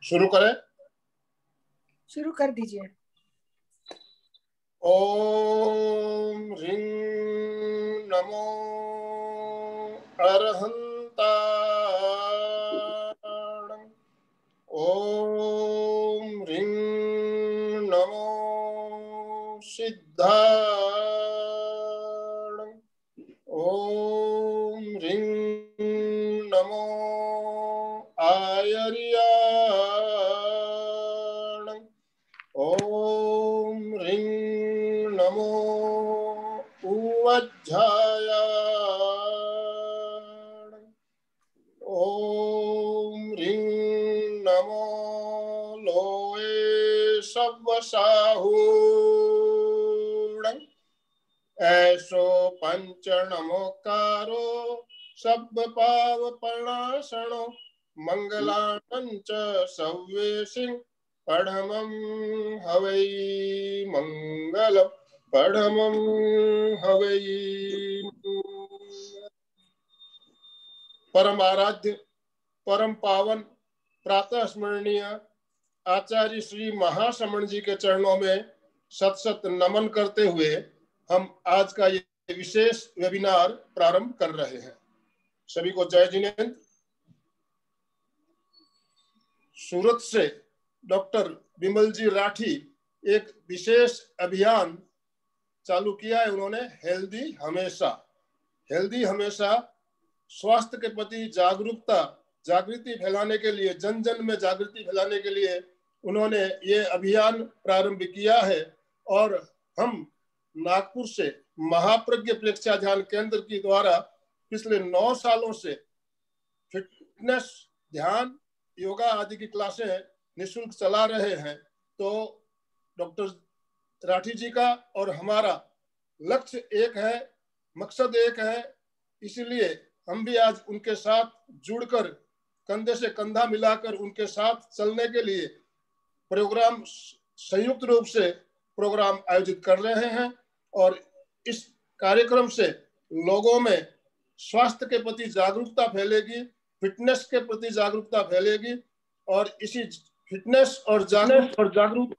शुरू करें? शुरू कर दीजिए। ओम ह्रीं नमो अरहंताण। ओम ह्रीं नमो सिद्धाण। ओम ह्रीं नमो आयर्याण। ओम ह्रीं नमो उवज्झायाण। ओम ह्रीं नमो लोये सव्वसाहूण। ऐसो पंच नमोकारो सब पाव प्रणाशनो मंगलांच सव्येसिं पढ़मं हवै मंगलम पढ़मं हवै। परम आराध्य परम पावन प्रातः स्मरणीय आचार्य श्री महाश्रमण जी के चरणों में सत सत नमन करते हुए हम आज का ये विशेष वेबिनार प्रारंभ कर रहे हैं। सभी को जय जिनेन्द्र। सूरत से डॉक्टर विमल जी राठी एक विशेष अभियान चालू किया है उन्होंने, हेल्दी हमेशा। हेल्दी हमेशा स्वास्थ्य के प्रति जागृति फैलाने के लिए, जन जन में जागृति फैलाने के लिए उन्होंने ये अभियान प्रारंभ किया है। और हम नागपुर से महाप्रज्ञ प्रेक्षा ध्यान केंद्र की द्वारा पिछले 9 सालों से फिटनेस, ध्यान, योगा आदि की क्लासें निःशुल्क चला रहे हैं। तो डॉक्टर राठी जी का और हमारा लक्ष्य एक है, मकसद एक है, इसलिए हम भी आज उनके साथ जुड़कर कंधे से कंधा मिलाकर उनके साथ चलने के लिए प्रोग्राम संयुक्त रूप से प्रोग्राम आयोजित कर रहे हैं। और इस कार्यक्रम से लोगों में स्वास्थ्य के प्रति जागरूकता फैलेगी, फिटनेस के प्रति जागरूकता फैलेगी। और इसी फिटनेस और जागरूक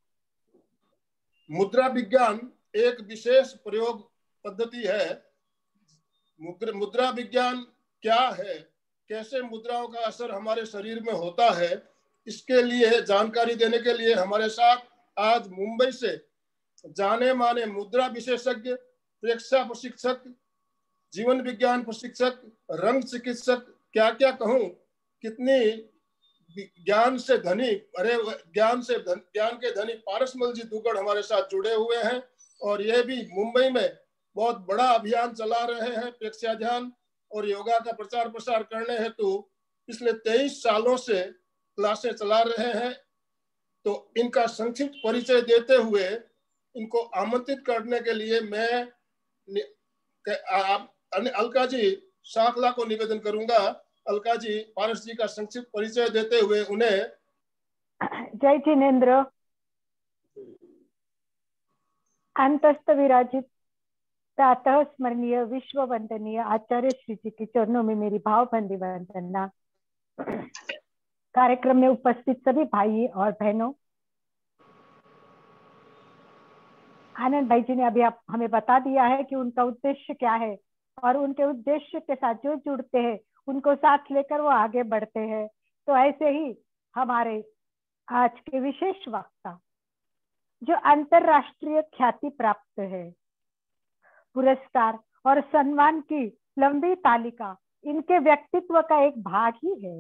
मुद्रा विज्ञान एक विशेष प्रयोग पद्धति है। मुद्रा विज्ञान क्या है, कैसे मुद्राओं का असर हमारे शरीर में होता है, इसके लिए जानकारी देने के लिए हमारे साथ आज मुंबई से जाने माने मुद्रा विशेषज्ञ, प्रेक्षा प्रशिक्षक, जीवन विज्ञान प्रशिक्षक, रंग चिकित्सक, क्या क्या कहूं, कितनी ज्ञान के धनी पारसमल जी दुग्गड़ हमारे साथ जुड़े हुए हैं। और ये भी मुंबई में बहुत बड़ा अभियान चला रहे हैं। प्रेक्षा ध्यान और योगा का प्रचार प्रसार करने हेतु पिछले 23 सालों से क्लासें चला रहे हैं। तो इनका संक्षिप्त परिचय देते हुए इनको आमंत्रित करने के लिए मैं अलका जी शाखला को निवेदन करूंगा। अलका जी, पारस जी का संक्षिप्त परिचय देते हुए उन्हें। जय जिनेन्द्र। अंतस्थ विराजित प्रातः स्मरणीय विश्व वंदनीय आचार्य श्री जी के चरणों में मेरी भावभंदी वंदना। कार्यक्रम में उपस्थित सभी भाई और बहनों, आनंद भाई जी ने अभी हमें बता दिया है कि उनका उद्देश्य क्या है और उनके उद्देश्य के साथ जो जुड़ते हैं उनको साथ लेकर वो आगे बढ़ते हैं। तो ऐसे ही हमारे आज के विशेष वक्ता जो अंतरराष्ट्रीय ख्याति प्राप्त है, पुरस्कार और सम्मान की लंबी तालिका इनके व्यक्तित्व का एक भाग ही है।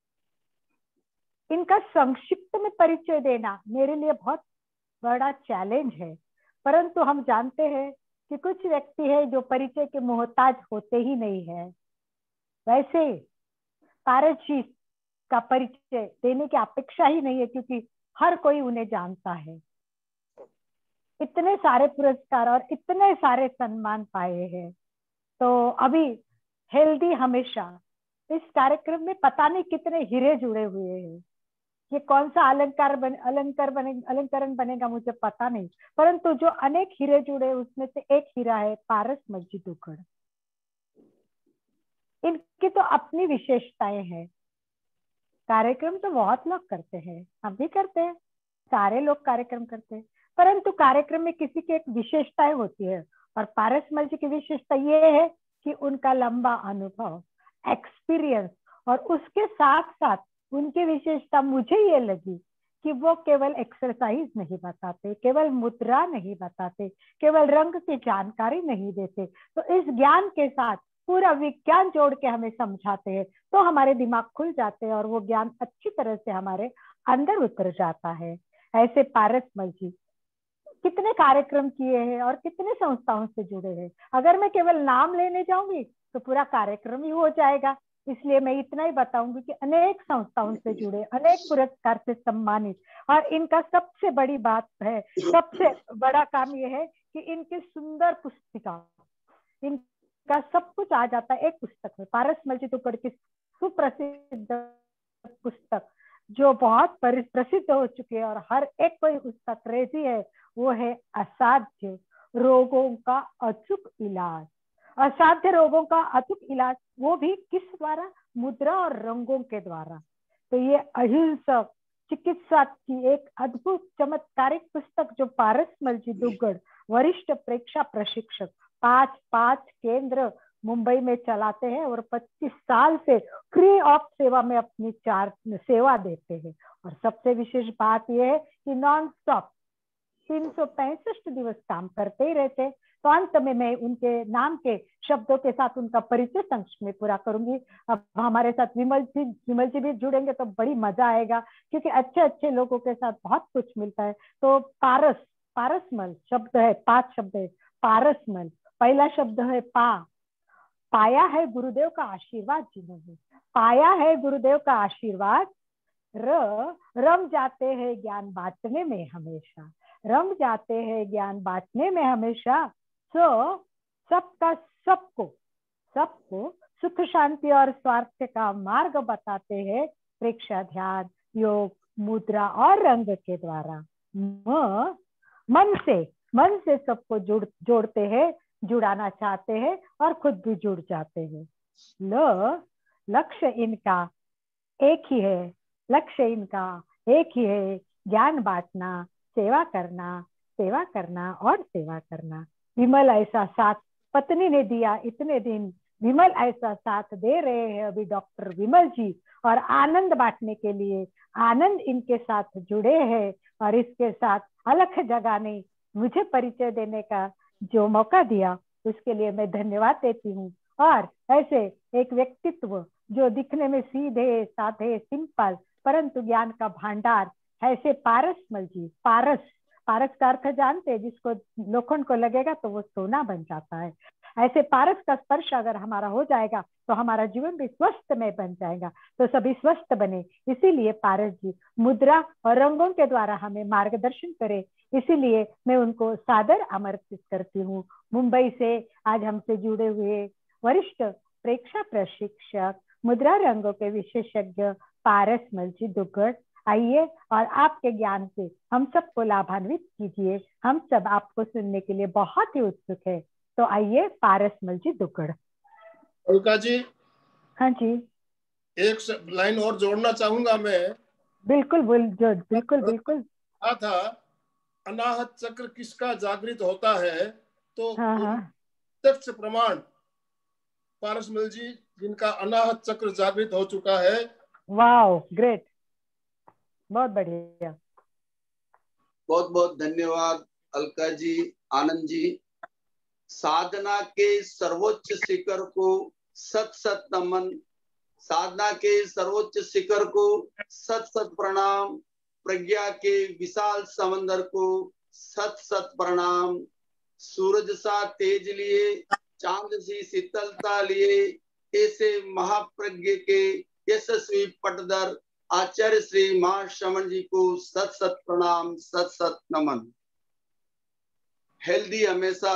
इनका संक्षिप्त में परिचय देना मेरे लिए बहुत बड़ा चैलेंज है, परंतु हम जानते हैं कि कुछ व्यक्ति है जो परिचय के मोहताज होते ही नहीं है। वैसे पारस जी का परिचय देने की अपेक्षा ही नहीं है, क्योंकि हर कोई उन्हें जानता है। इतने सारे पुरस्कार और इतने सारे सम्मान पाए हैं। तो अभी हेल्दी हमेशा इस कार्यक्रम में पता नहीं कितने हीरे जुड़े हुए हैं। ये कौन सा अलंकरण बनेगा मुझे पता नहीं, परंतु जो अनेक हीरे जुड़े उसमें से एक हीरा है पारसमल जी दुग्गड़। इनकी तो अपनी विशेषताएं हैं। कार्यक्रम तो बहुत लोग करते हैं, हम भी करते हैं, सारे लोग कार्यक्रम करते हैं, परंतु कार्यक्रम में किसी की एक विशेषताएं होती है। और पारसमल जी की विशेषता ये है कि उनका लंबा अनुभव, एक्सपीरियंस, और उसके साथ साथ उनकी विशेषता मुझे ये लगी कि वो केवल एक्सरसाइज नहीं बताते, केवल मुद्रा नहीं बताते, केवल रंग की जानकारी नहीं देते, तो इस ज्ञान के साथ पूरा विज्ञान जोड़ के हमें समझाते हैं, तो हमारे दिमाग खुल जाते हैं और वो ज्ञान अच्छी तरह से हमारे अंदर उतर जाता है। ऐसे पारसमल जी कितने कार्यक्रम किए हैं और कितने संस्थाओं से जुड़े हैं। अगर मैं केवल नाम लेने जाऊंगी तो पूरा कार्यक्रम ही हो जाएगा, इसलिए मैं इतना ही बताऊंगी कि अनेक संस्थाओं से जुड़े, अनेक पुरस्कार से सम्मानित, और इनका सबसे बड़ी बात है, सबसे बड़ा काम यह है कि इनकी सुंदर पुस्तिका, इनका सब कुछ आ जाता है एक पुस्तक में। पारसमल जी दुग्गड़ की सुप्रसिद्ध पुस्तक जो बहुत प्रसिद्ध हो चुकी है और हर एक कोई उसका क्रेजी है, वो है असाध्य रोगों का अचूक इलाज। असाध्य रोगों का अचूक इलाज, वो भी किस द्वारा? मुद्रा और रंगों के द्वारा। तो ये अहिंसक चिकित्सा की एक अद्भुत चमत्कारिक पुस्तक जो पारसमल जी दुग्गड़ वरिष्ठ प्रेक्षा प्रशिक्षक 5 केंद्र मुंबई में चलाते हैं और 25 साल से फ्री ऑफ सेवा में अपनी सेवा देते हैं। और सबसे विशेष बात यह है कि नॉन स्टॉप 365 दिवस काम करते ही रहते। तो अंत में मैं उनके नाम के शब्दों के साथ उनका परिचय संक्षिप्त में पूरा करूंगी। अब हमारे साथ विमल जी भी जुड़ेंगे तो बड़ी मजा आएगा, क्योंकि अच्छे अच्छे लोगों के साथ बहुत कुछ मिलता है। तो पारसमल शब्द है, 5 शब्द है पारसमल। पहला शब्द है पाया है गुरुदेव का आशीर्वाद जिन्होंने, पाया है गुरुदेव का आशीर्वाद। रम जाते हैं ज्ञान बांटने में हमेशा, रम जाते हैं ज्ञान बांटने में हमेशा। सबका सबको सुख शांति और स्वास्थ्य का मार्ग बताते हैं प्रेक्षा, ध्यान, योग, मुद्रा और रंग के द्वारा। मन से सबको जोड़ते हैं, जुड़ाना चाहते हैं और खुद भी जुड़ जाते हैं। लक्ष्य इनका एक ही है, लक्ष्य इनका एक ही है, ज्ञान बांटना, सेवा करना और सेवा करना। विमल ऐसा साथ पत्नी ने दिया इतने दिन, विमल ऐसा साथ दे रहे हैं अभी डॉक्टर विमल जी, और आनंद बांटने के लिए आनंद इनके साथ जुड़े हैं। और इसके साथ अलख जगाने, मुझे परिचय देने का जो मौका दिया उसके लिए मैं धन्यवाद देती हूँ। और ऐसे एक व्यक्तित्व जो दिखने में सीधे साधे सिंपल परंतु ज्ञान का भंडार, ऐसे पारसमल जी, पारस का अर्थ जानते हैं, जिसको लोखंड को लगेगा तो वो सोना बन जाता है। ऐसे पारस का स्पर्श अगर हमारा हो जाएगा तो हमारा जीवन भी स्वस्थ में बन जाएगा। तो सभी स्वस्थ बने, इसीलिए पारस जी मुद्रा और रंगों के द्वारा हमें मार्गदर्शन करे, इसीलिए मैं उनको सादर आमंत्रित करती हूँ। मुंबई से आज हमसे जुड़े हुए वरिष्ठ प्रेक्षा प्रशिक्षक, मुद्रा रंगों के विशेषज्ञ पारसमल जी दुग्गड़, आइए और आपके ज्ञान से हम सबको लाभान्वित कीजिए। हम सब आपको सुनने के लिए बहुत ही उत्सुक है। तो आइए पारसमल जी दुग्गड़। अलका जी, हाँ जी, एक लाइन और जोड़ना चाहूंगा मैं। बिल्कुल बिल्कुल था अनाहत चक्र किसका जागृत होता है, तो हाँ। प्रत्यक्ष प्रमाण पारसमल जी जिनका अनाहत चक्र जागृत हो चुका है। वाओ, ग्रेट, बहुत बढ़िया। बहुत बहुत धन्यवाद अलका जी, आनंद जी। साधना के सर्वोच्च शिखर को सत सत नमन, साधना के सर्वोच्च शिखर को सत सत प्रणाम, प्रज्ञा के विशाल समंदर को सत सत प्रणाम। सूरज सा तेज लिए, चांद सी शीतलता लिए, ऐसे महाप्रज्ञ के यशस्वी पटदर आचार्य श्री महाश्रमण जी को सत सत प्रणाम, सत सत नमन। हेल्दी हमेशा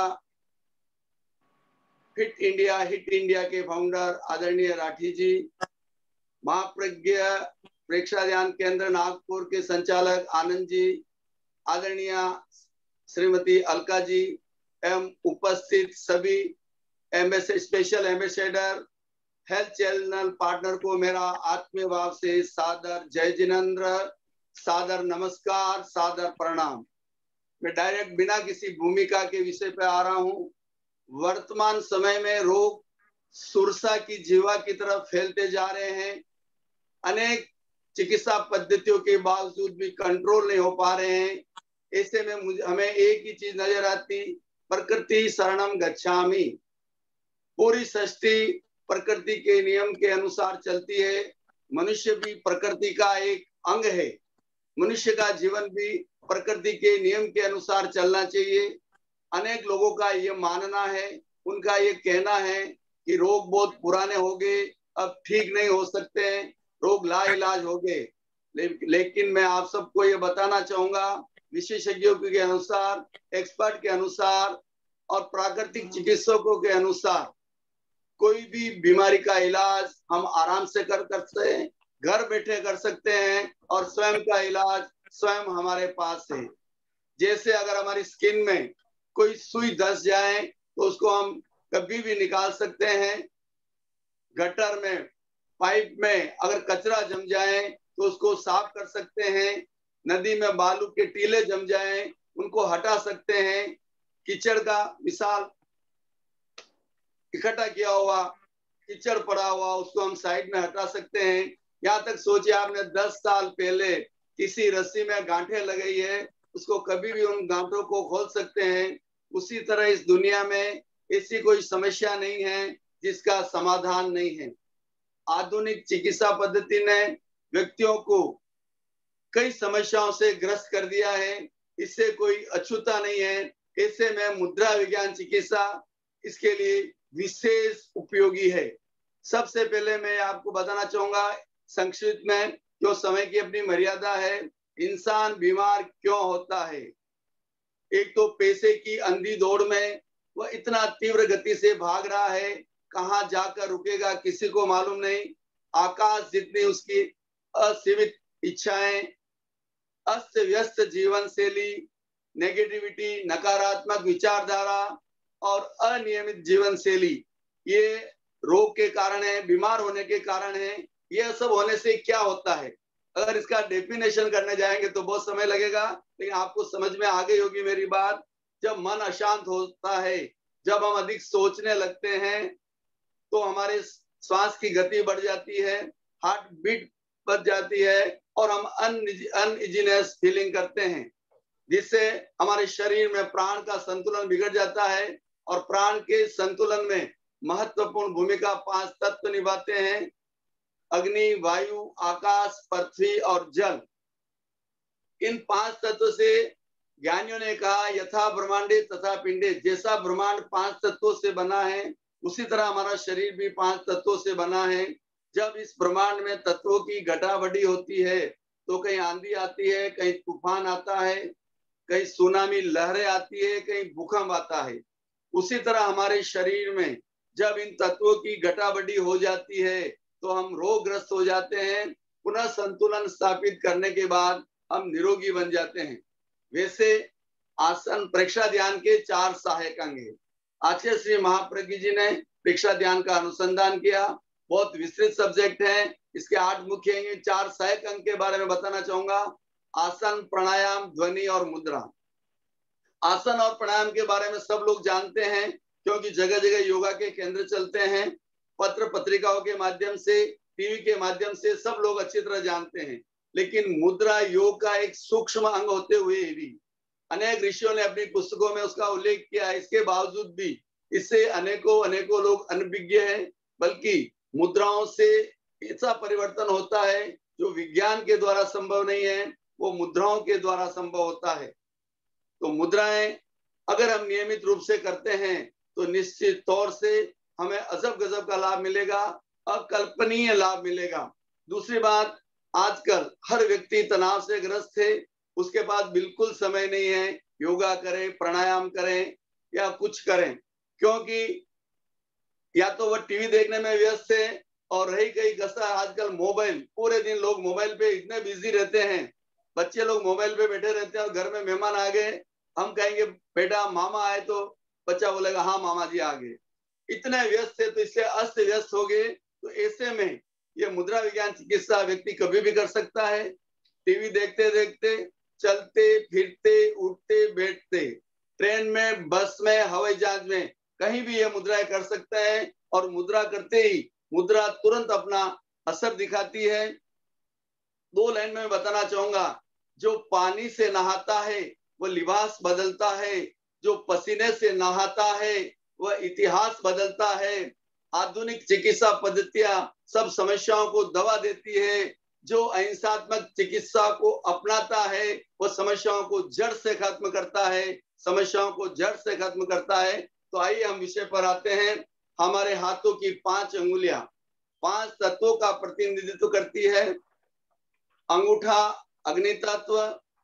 हिट इंडिया के फाउंडर आदरणीय राठी जी, महाप्रज्ञ प्रेक्षा ध्यान केंद्र नागपुर के संचालक आनंद जी, आदरणीय श्रीमती अलका जी एवं उपस्थित सभी special ambassador health channel partner को मेरा आत्मीय भाव से सादर जय जिनेंद्र, सादर नमस्कार, सादर प्रणाम। मैं डायरेक्ट बिना किसी भूमिका के विषय पे आ रहा हूँ। वर्तमान समय में रोग सुरसा की जीवा की तरफ फैलते जा रहे हैं। अनेक चिकित्सा पद्धतियों के बावजूद भी कंट्रोल नहीं हो पा रहे हैं। ऐसे में हमें एक ही चीज नजर आती, प्रकृति शरणम गच्छामि। पूरी सृष्टि प्रकृति के नियम के अनुसार चलती है। मनुष्य भी प्रकृति का एक अंग है। मनुष्य का जीवन भी प्रकृति के नियम के अनुसार चलना चाहिए। अनेक लोगों का ये मानना है, उनका ये कहना है कि रोग बहुत पुराने हो गए, अब ठीक नहीं हो सकते हैं, रोग लाइलाज हो गए। लेकिन मैं आप सबको ये बताना चाहूंगा, विशेषज्ञों के अनुसार, एक्सपर्ट के अनुसार और प्राकृतिक चिकित्सकों के अनुसार कोई भी बीमारी का इलाज हम आराम से कर सकते हैं, घर बैठे कर सकते हैं और स्वयं का इलाज स्वयं हमारे पास है। जैसे अगर हमारी स्किन में कोई सुई धंस जाए तो उसको हम कभी भी निकाल सकते हैं। गटर में, पाइप में अगर कचरा जम जाए तो उसको साफ कर सकते हैं। नदी में बालू के टीले जम जाए उनको हटा सकते हैं। कीचड़ का मिसाल, इकट्ठा किया हुआ कीचड़ पड़ा हुआ उसको हम साइड में हटा सकते हैं। यहाँ तक सोचिए आपने 10 साल पहले किसी रस्सी में गांठें लगाई है, उसको कभी भी उन गांठों को खोल सकते हैं। उसी तरह इस दुनिया में ऐसी कोई समस्या नहीं है जिसका समाधान नहीं है। आधुनिक चिकित्सा पद्धति ने व्यक्तियों को कई समस्याओं से ग्रस्त कर दिया है, इससे कोई अछूता नहीं है। ऐसे में मुद्रा विज्ञान चिकित्सा इसके लिए विशेष उपयोगी है। सबसे पहले मैं आपको बताना चाहूंगा संक्षिप्त में, क्यों समय की अपनी मर्यादा है, इंसान बीमार क्यों होता है। एक तो पैसे की अंधी दौड़ में वह इतना तीव्र गति से भाग रहा है, कहाँ जाकर रुकेगा किसी को मालूम नहीं। आकाश जितनी उसकी असीमित इच्छाएं, अस्त व्यस्त जीवन शैली, नेगेटिविटी, नकारात्मक विचारधारा और अनियमित जीवन शैली, ये रोग के कारण है, बीमार होने के कारण है। ये सब होने से क्या होता है, अगर इसका डेफिनेशन करने जाएंगे तो बहुत समय लगेगा, लेकिन आपको समझ में आ गई होगी मेरी बात। जब मन अशांत होता है, जब हम अधिक सोचने लगते हैं तो हमारे श्वास की गति बढ़ जाती है, हार्ट बीट बढ़ जाती है और हम अनइजीनेस फीलिंग करते हैं, जिससे हमारे शरीर में प्राण का संतुलन बिगड़ जाता है। और प्राण के संतुलन में महत्वपूर्ण भूमिका 5 तत्व निभाते हैं: अग्नि, वायु, आकाश, पृथ्वी और जल। इन 5 तत्वों से ज्ञानियों ने कहा, यथा ब्रह्मांडे तथा पिंडे, जैसा ब्रह्मांड 5 तत्वों से बना है उसी तरह हमारा शरीर भी 5 तत्वों से बना है। जब इस ब्रह्मांड में तत्वों की घटाबढ़ी होती है तो कहीं आंधी आती है, कहीं तूफान आता है, कहीं सुनामी लहरें आती है, कहीं भूकंप आता है। उसी तरह हमारे शरीर में जब इन तत्वों की घटाबढ़ी हो जाती है तो हम रोगग्रस्त हो जाते हैं। पुनः संतुलन स्थापित करने के बाद हम निरोगी बन जाते हैं। वैसे आसन प्रेक्षा ध्यान के 4 सहायक अंग हैं। आचार्य श्री महाप्रज्ञ जी ने प्रेक्षा ध्यान का अनुसंधान किया, बहुत विस्तृत सब्जेक्ट है। इसके 8 मुख्य अंग, 4 सहायक अंग के बारे में बताना चाहूंगा: आसन, प्राणायाम, ध्वनि और मुद्रा। आसन और प्राणायाम के बारे में सब लोग जानते हैं, क्योंकि जगह जगह योगा के केंद्र चलते हैं। पत्र पत्रिकाओं के माध्यम से, टीवी के माध्यम से सब लोग अच्छी तरह जानते हैं। लेकिन मुद्रा योग का एक सूक्ष्म अंग होते हुए भी अनेक ऋषियों ने अपनी पुस्तकों में उसका उल्लेख किया है। इसके बावजूद भी इससे अनेकों लोग अनभिज्ञ हैं। बल्कि मुद्राओं से ऐसा परिवर्तन होता है जो विज्ञान के द्वारा संभव नहीं है, वो मुद्राओं के द्वारा संभव होता है। तो मुद्राएं अगर हम नियमित रूप से करते हैं तो निश्चित तौर से हमें अजब गजब का लाभ मिलेगा, अकल्पनीय लाभ मिलेगा। दूसरी बात, आजकल हर व्यक्ति तनाव से ग्रस्त है, उसके पास बिल्कुल समय नहीं है योगा करें, प्राणायाम करें या कुछ करें, क्योंकि या तो वह टीवी देखने में व्यस्त है और रही गई गसा आजकल मोबाइल। पूरे दिन लोग मोबाइल पे इतने बिजी रहते हैं, बच्चे लोग मोबाइल पे बैठे रहते हैं और घर में मेहमान आ गए, हम कहेंगे बेटा मामा आए, तो बच्चा बोलेगा हाँ मामा जी आ गए। इतने व्यस्त है, तो इससे अस्त व्यस्त हो गए तो ऐसे में ये मुद्रा विज्ञान चिकित्सा व्यक्ति कभी भी कर सकता है। टीवी देखते देखते, चलते फिरते, उठते बैठते, ट्रेन में, बस में, हवाई जहाज में, कहीं भी ये मुद्राएं कर सकता है। और मुद्रा करते ही मुद्रा तुरंत अपना असर दिखाती है। 2 लाइन में बताना चाहूंगा, जो पानी से नहाता है वह लिबास बदलता है, जो पसीने से नहाता है वह इतिहास बदलता है। आधुनिक चिकित्सा पद्धतियां सब समस्याओं को दवा देती है। जो अहिंसात्मक चिकित्सा को अपनाता है वह समस्याओं को जड़ से खत्म करता है, समस्याओं को जड़ से खत्म करता है। तो आइए हम विषय पर आते हैं। हमारे हाथों की 5 अंगुलियां 5 तत्वों का प्रतिनिधित्व करती है। अंगूठा अग्नि तत्व,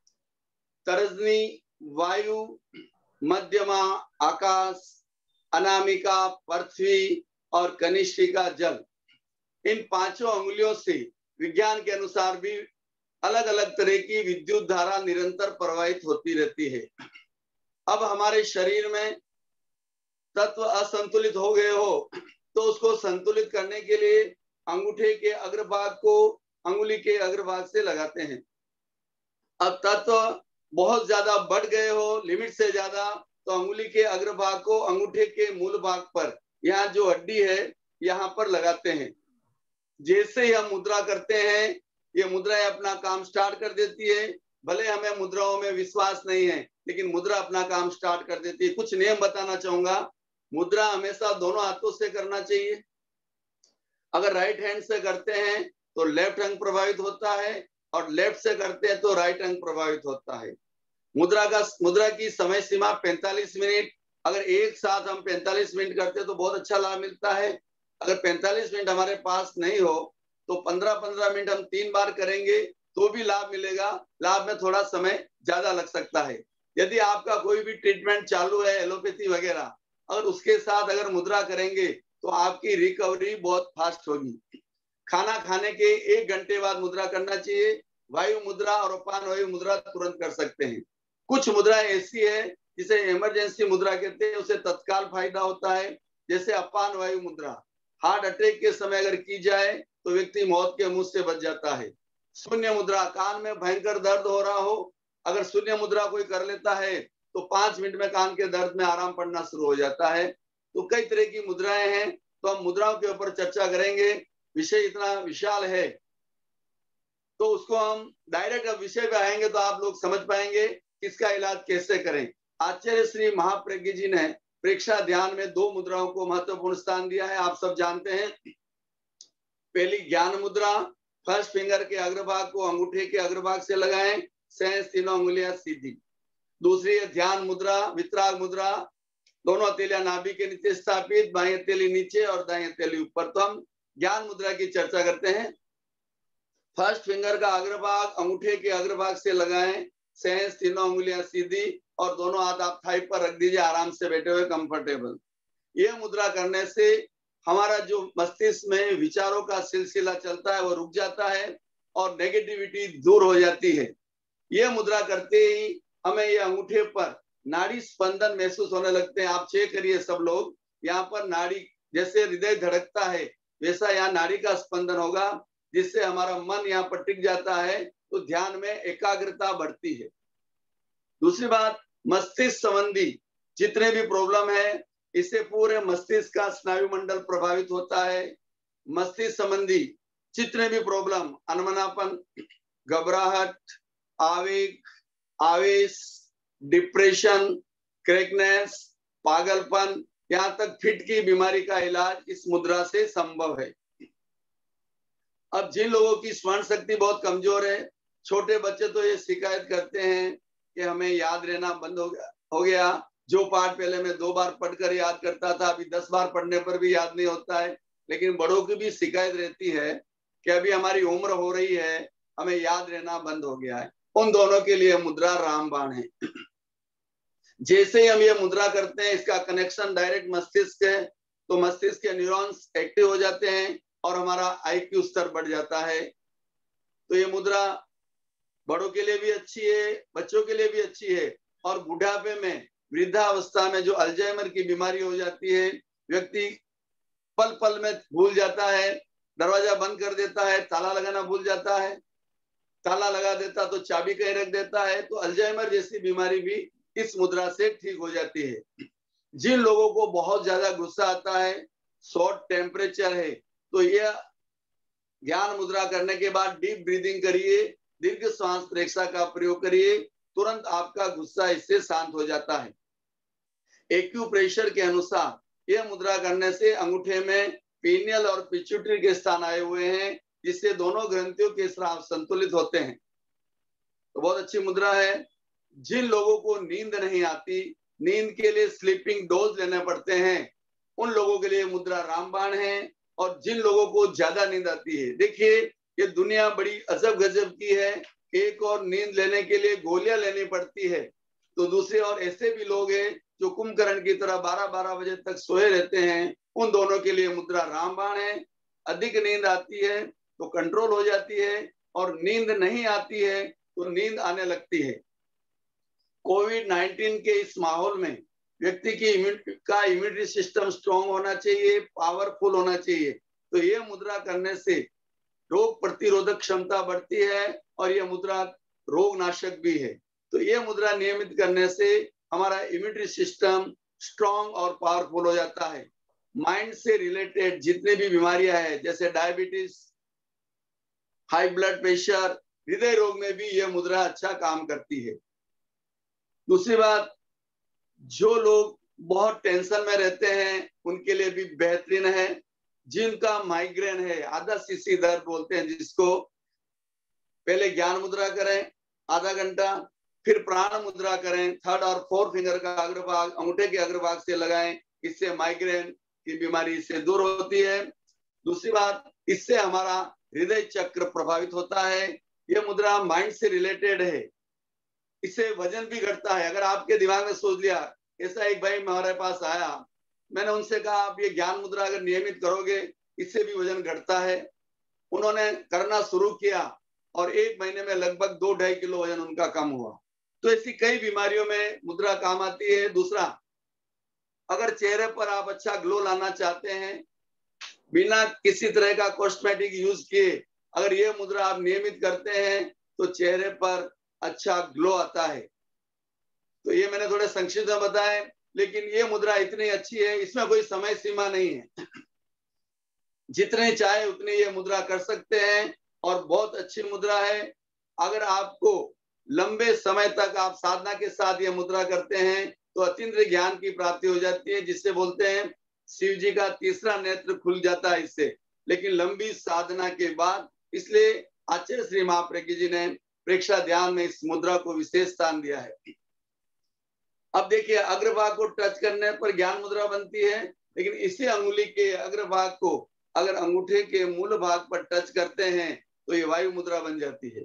तर्जनी वायु, मध्यमा आकाश, अनामिका पृथ्वी और कनिष्ठिका जल। इन 5 अंगुलियों से विज्ञान के अनुसार भी अलग अलग तरह की विद्युत धारा निरंतर प्रवाहित होती रहती है। अब हमारे शरीर में तत्व असंतुलित हो गए हो तो उसको संतुलित करने के लिए अंगूठे के अग्रभाग को अंगुली के अग्रभाग से लगाते हैं। अब तत्व बहुत ज्यादा बढ़ गए हो, लिमिट से ज्यादा, तो अंगुली के अग्रभाग को अंगूठे के मूल भाग पर, यहाँ जो हड्डी है यहाँ पर लगाते हैं। जैसे ही हम मुद्रा करते हैं ये मुद्राएं अपना काम स्टार्ट कर देती है। भले हमें मुद्राओं में विश्वास नहीं है लेकिन मुद्रा अपना काम स्टार्ट कर देती है। कुछ नियम बताना चाहूंगा। मुद्रा हमेशा दोनों हाथों से करना चाहिए। अगर राइट हैंड से करते हैं तो लेफ्ट अंग प्रभावित होता है और लेफ्ट से करते हैं तो राइट अंग प्रभावित होता है। मुद्रा की समय सीमा 45 मिनट। अगर एक साथ हम 45 मिनट करते हैं तो बहुत अच्छा लाभ मिलता है। अगर 45 मिनट हमारे पास नहीं हो तो 15-15 मिनट हम 3 बार करेंगे तो भी लाभ मिलेगा। लाभ में थोड़ा समय ज्यादा लग सकता है। यदि आपका कोई भी ट्रीटमेंट चालू है, एलोपैथी वगैरह, अगर उसके साथ अगर मुद्रा करेंगे तो आपकी रिकवरी बहुत फास्ट होगी। खाना खाने के 1 घंटे बाद मुद्रा करना चाहिए। वायु मुद्रा और अपान वायु मुद्रा तुरंत कर सकते हैं। कुछ मुद्राएं ऐसी है जिसे इमरजेंसी मुद्रा कहते हैं, उसे तत्काल फायदा होता है। जैसे अपान वायु मुद्रा हार्ट अटैक के समय अगर की जाए तो व्यक्ति मौत के मुंह से बच जाता है। शून्य मुद्रा, कान में भयंकर दर्द हो रहा हो, अगर शून्य मुद्रा कोई कर लेता है तो 5 मिनट में कान के दर्द में आराम पड़ना शुरू हो जाता है। तो कई तरह की मुद्राएं हैं, तो हम मुद्राओं के ऊपर चर्चा करेंगे। विषय इतना विशाल है तो उसको हम डायरेक्ट अब विषय पे आएंगे तो आप लोग समझ पाएंगे इसका इलाज कैसे करें। आचार्य श्री महाप्रज्ञ जी ने प्रेक्षा ध्यान में 2 मुद्राओं को महत्वपूर्ण स्थान दिया है, आप सब जानते हैं। पहली ज्ञान मुद्रा, फर्स्ट फिंगर के अग्रभाग को अंगूठे के अग्रभाग से लगाएं, शेष तीनों उंगलियां सीधी। दूसरी है ध्यान मुद्रा, वितराग मुद्रा, दोनों हथेलियां नाभि के नीचे स्थापित, बाएं हथेली नीचे और दाएं हथेली ऊपर। तो हम ज्ञान मुद्रा की चर्चा करते हैं। फर्स्ट फिंगर का अग्रभाग अंगूठे के अग्रभाग से लगाएं, शेष तीनों उंगलियां सीधी और दोनों हाथ आप थाई पर रख दीजिए, आराम से बैठे हुए कंफर्टेबल। ये मुद्रा करने से हमारा जो मस्तिष्क में विचारों का सिलसिला चलता है वो रुक जाता है और नेगेटिविटी दूर हो जाती है। ये मुद्रा करते ही हमें ये अंगूठे पर नाड़ी स्पंदन महसूस होने लगते हैं। आप चेक करिए सब लोग, यहाँ पर नाड़ी जैसे हृदय धड़कता है वैसा यहाँ नाड़ी का स्पंदन होगा, जिससे हमारा मन यहाँ पर टिक जाता है, तो ध्यान में एकाग्रता बढ़ती है। दूसरी बात, मस्तिष्क संबंधी जितने भी प्रॉब्लम है इससे पूरे मस्तिष्क का स्नायु मंडल प्रभावित होता है। मस्तिष्क संबंधी जितने भी प्रॉब्लम, अनमनापन, घबराहट, आवेग, आवेश, डिप्रेशन, क्रैकनेस, पागलपन, यहाँ तक फिट की बीमारी का इलाज इस मुद्रा से संभव है। अब जिन लोगों की स्मरण शक्ति बहुत कमजोर है, छोटे बच्चे तो ये शिकायत करते हैं कि हमें याद रहना बंद हो गया। जो पाठ पहले मैं 2 बार पढ़कर याद करता था, अभी 10 बार पढ़ने पर भी याद नहीं होता है। लेकिन बड़ों की भी शिकायत रहती है कि अभी हमारी उम्र हो रही है, हमें याद रहना बंद हो गया है। उन दोनों के लिए मुद्रा रामबाण है। जैसे ही हम ये मुद्रा करते हैं, इसका कनेक्शन डायरेक्ट मस्तिष्क है, तो मस्तिष्क के न्यूरॉन्स एक्टिव हो जाते हैं और हमारा IQ स्तर बढ़ जाता है। तो ये मुद्रा बड़ों के लिए भी अच्छी है, बच्चों के लिए भी अच्छी है। और बुढ़ापे में, वृद्धावस्था में जो अल्जाइमर की बीमारी हो जाती है, व्यक्ति पल पल में भूल जाता है, दरवाजा बंद कर देता है, ताला लगाना भूल जाता है, ताला लगा देता तो चाबी कहीं रख देता है, तो अल्जाइमर जैसी बीमारी भी इस मुद्रा से ठीक हो जाती है। जिन लोगों को बहुत ज्यादा गुस्सा आता है, शॉर्ट टेम्परेचर है, तो यह ज्ञान मुद्रा करने के बाद डीप ब्रीदिंग करिए, दीर्घ श्वास प्रेक्षा का प्रयोग करिए, तुरंत आपका गुस्सा इससे शांत हो जाता है। एक्यूप्रेशर के अनुसार यह मुद्रा करने से अंगूठे में पीनियल और पिट्यूटरी के स्थान आए हुए हैं, जिससे दोनों ग्रंथियों के स्राव संतुलित होते हैं। तो बहुत अच्छी मुद्रा है। जिन लोगों को नींद नहीं आती, नींद के लिए स्लीपिंग डोज लेने पड़ते हैं, उन लोगों के लिए मुद्रा रामबाण है। और जिन लोगों को ज्यादा नींद आती है, देखिए ये दुनिया बड़ी अजब गजब की है। एक और नींद लेने के लिए गोलियां लेनी पड़ती है, तो दूसरे और ऐसे भी लोग हैं जो कुंभकर्ण की तरह 12-12 बजे तक सोए रहते हैं। उन दोनों के लिए मुद्रा रामबाण है। अधिक नींद आती है तो कंट्रोल हो जाती है, और नींद नहीं आती है तो नींद आने लगती है। कोविड-19 के इस माहौल में व्यक्ति की इम्यूनिटी सिस्टम स्ट्रॉन्ग होना चाहिए, पावरफुल होना चाहिए। तो ये मुद्रा करने से रोग प्रतिरोधक क्षमता बढ़ती है, और यह मुद्रा रोग नाशक भी है। तो ये मुद्रा नियमित करने से हमारा इम्यूनिटी सिस्टम स्ट्रॉन्ग और पावरफुल हो जाता है। माइंड से रिलेटेड जितनी भी बीमारियां हैं, जैसे डायबिटीज, हाई ब्लड प्रेशर, हृदय रोग में भी यह मुद्रा अच्छा काम करती है। दूसरी बात, जो लोग बहुत टेंशन में रहते हैं उनके लिए भी बेहतरीन है। जिनका माइग्रेन है, आधा सीसी दर्द बोलते हैं जिसको, पहले ज्ञान मुद्रा करें आधा घंटा, फिर प्राण मुद्रा करें, थर्ड और फोर्थ फिंगर का अग्रभाग अंगूठे के अग्रभाग से लगाएं। इससे माइग्रेन की बीमारी से दूर होती है। दूसरी बात, इससे हमारा हृदय चक्र प्रभावित होता है। यह मुद्रा माइंड से रिलेटेड है। इससे वजन भी घटता है। अगर आपके दिमाग में सोच लिया, ऐसा एक भाई हमारे पास आया, मैंने उनसे कहा आप ये ज्ञान मुद्रा अगर नियमित करोगे इससे भी वजन घटता है। उन्होंने करना शुरू किया और 1 महीने में लगभग 2-2.5 किलो वजन उनका कम हुआ। तो ऐसी कई बीमारियों में मुद्रा काम आती है। दूसरा, अगर चेहरे पर आप अच्छा ग्लो लाना चाहते हैं, बिना किसी तरह का कॉस्मेटिक यूज किए, अगर ये मुद्रा आप नियमित करते हैं तो चेहरे पर अच्छा ग्लो आता है। तो ये मैंने थोड़े संक्षिप्त में बताया, लेकिन ये मुद्रा इतनी अच्छी है, इसमें कोई समय सीमा नहीं है। जितने चाहे उतनी ये मुद्रा कर सकते हैं, और बहुत अच्छी मुद्रा है। अगर आपको लंबे समय तक आप साधना के साथ ये मुद्रा करते हैं तो अतीन्द्रिय ज्ञान की प्राप्ति हो जाती है, जिससे बोलते हैं शिव जी का तीसरा नेत्र खुल जाता है इससे। लेकिन लंबी साधना के बाद, इसलिए आचार्य श्री महाप्रज्ञ जी ने प्रेक्षा ध्यान में इस मुद्रा को विशेष स्थान दिया है। अब देखिए, अग्रभाग को टच करने पर ज्ञान मुद्रा बनती है, लेकिन इसी अंगुली के अग्रभाग को अगर अंगूठे के मूल भाग पर टच करते हैं तो ये वायु मुद्रा बन जाती है।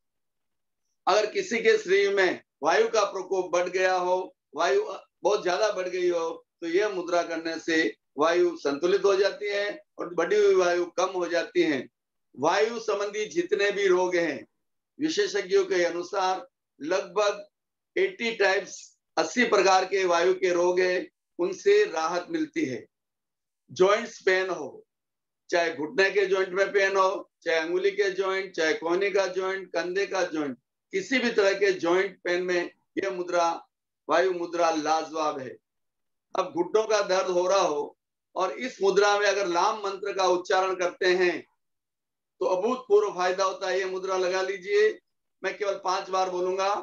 अगर किसी के शरीर में वायु का प्रकोप बढ़ गया हो, वायु बहुत ज्यादा बढ़ गई हो, तो यह मुद्रा करने से वायु संतुलित हो जाती है और बढ़ी हुई वायु कम हो जाती है। वायु संबंधी जितने भी रोग हैं, विशेषज्ञों के अनुसार लगभग 80 टाइप्स, 80 प्रकार के वायु के रोग हैं, उनसे राहत मिलती है। जॉइंट्स पेन हो, चाहे घुटने के जॉइंट में पेन हो, चाहे अंगुली के जॉइंट, चाहे कोहनी का जॉइंट, कंधे का जॉइंट, किसी भी तरह के जॉइंट पेन में यह मुद्रा, वायु मुद्रा लाजवाब है। अब घुटनों का दर्द हो रहा हो और इस मुद्रा में अगर लाम मंत्र का उच्चारण करते हैं तो अभूतपूर्व फायदा होता है। ये मुद्रा लगा लीजिए, मैं केवल 5 बार बोलूंगा,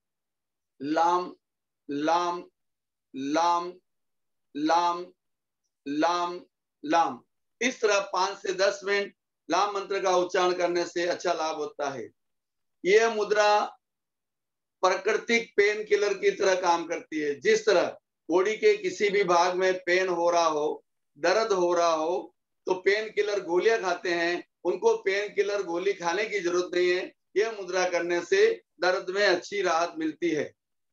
लाम लाम लाम लाम लाम लाम। इस तरह 5 से 10 मिनट लाम मंत्र का उच्चारण करने से अच्छा लाभ होता है। यह मुद्रा प्राकृतिक पेन किलर की तरह काम करती है। जिस तरह बॉडी के किसी भी भाग में पेन हो रहा हो, दर्द हो रहा हो, तो पेन किलर गोलियां खाते हैं, उनको पेन किलर गोली खाने की जरूरत नहीं है। यह मुद्रा करने से दर्द में अच्छी राहत मिलती है।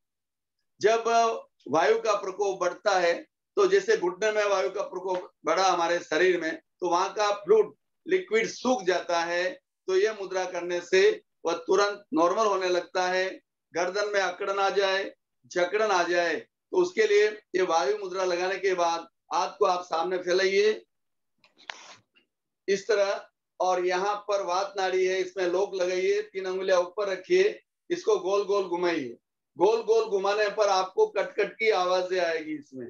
जब वायु का प्रकोप बढ़ता है, तो जैसे घुटने में वायु का प्रकोप बढ़ा हमारे शरीर में, तो वहां का फ्लूइड लिक्विड सूख जाता है, तो यह मुद्रा करने से वह तुरंत नॉर्मल होने लगता है। गर्दन में अकड़न आ जाए, जकड़न आ जाए, तो उसके लिए ये वायु मुद्रा लगाने के बाद हाथ को आप सामने फैलाइए, इस तरह। और यहाँ पर वात नाड़ी है, इसमें लोक लगाइए, 3 अंगुलियां ऊपर रखिए, इसको गोल गोल घुमाइए। गोल गोल घुमाने पर आपको कट कट की आवाजें आएगी इसमें।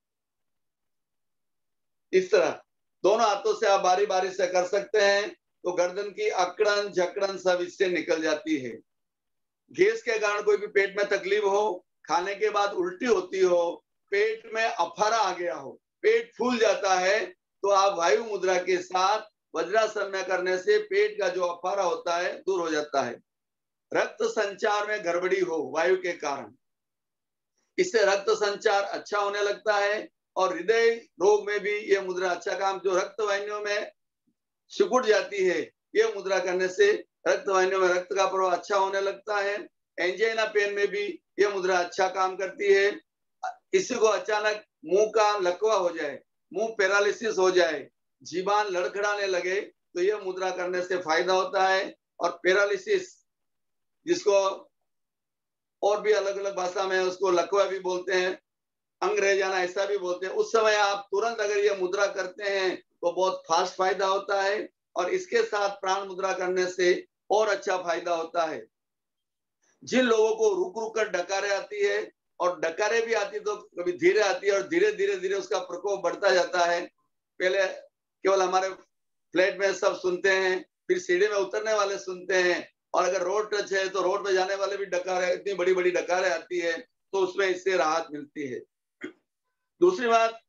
इस तरह दोनों हाथों से आप बारी बारी से कर सकते हैं, तो गर्दन की अकड़न झकड़न सब इससे निकल जाती है। गैस के कारण कोई भी पेट में तकलीफ हो, खाने के बाद उल्टी होती हो, पेट में अफारा आ गया हो, पेट फूल जाता है, तो आप वायु मुद्रा के साथ वज्रासन में करने से पेट का जो अफारा होता है दूर हो जाता है। रक्त संचार में गड़बड़ी हो वायु के कारण, इससे रक्त संचार अच्छा होने लगता है। और हृदय रोग में भी ये मुद्रा अच्छा काम, जो रक्त वाहिनियों में सिकुड़ जाती है, ये मुद्रा करने से रक्त वाहिनियों में रक्त का प्रवाह अच्छा होने लगता है। एंजाइना पेन में भी ये मुद्रा अच्छा काम करती है। किसी को अचानक मुंह का लकवा हो जाए, मुंह पैरालिसिस हो जाए, जीभान लड़खड़ाने लगे, तो ये मुद्रा करने से फायदा होता है। और पैरालिसिस, जिसको और भी अलग अलग भाषा में उसको लकवा भी बोलते हैं, अंग रह जाना ऐसा भी बोलते हैं, उस समय आप तुरंत अगर ये मुद्रा करते हैं तो बहुत फास्ट फायदा होता है। और इसके साथ प्राण मुद्रा करने से और अच्छा फायदा होता है। जिन लोगों को रुक रुक कर डकारे आती है, और डकारे भी आती तो कभी धीरे आती है, और धीरे धीरे धीरे उसका प्रकोप बढ़ता जाता है। पहले केवल हमारे फ्लैट में सब सुनते हैं, फिर सीढ़ी में उतरने वाले सुनते हैं, और अगर रोड टच है तो रोड पे जाने वाले भी डकारे, इतनी बड़ी बड़ी डकारे आती है, तो उसमें इससे राहत मिलती है। दूसरी बात,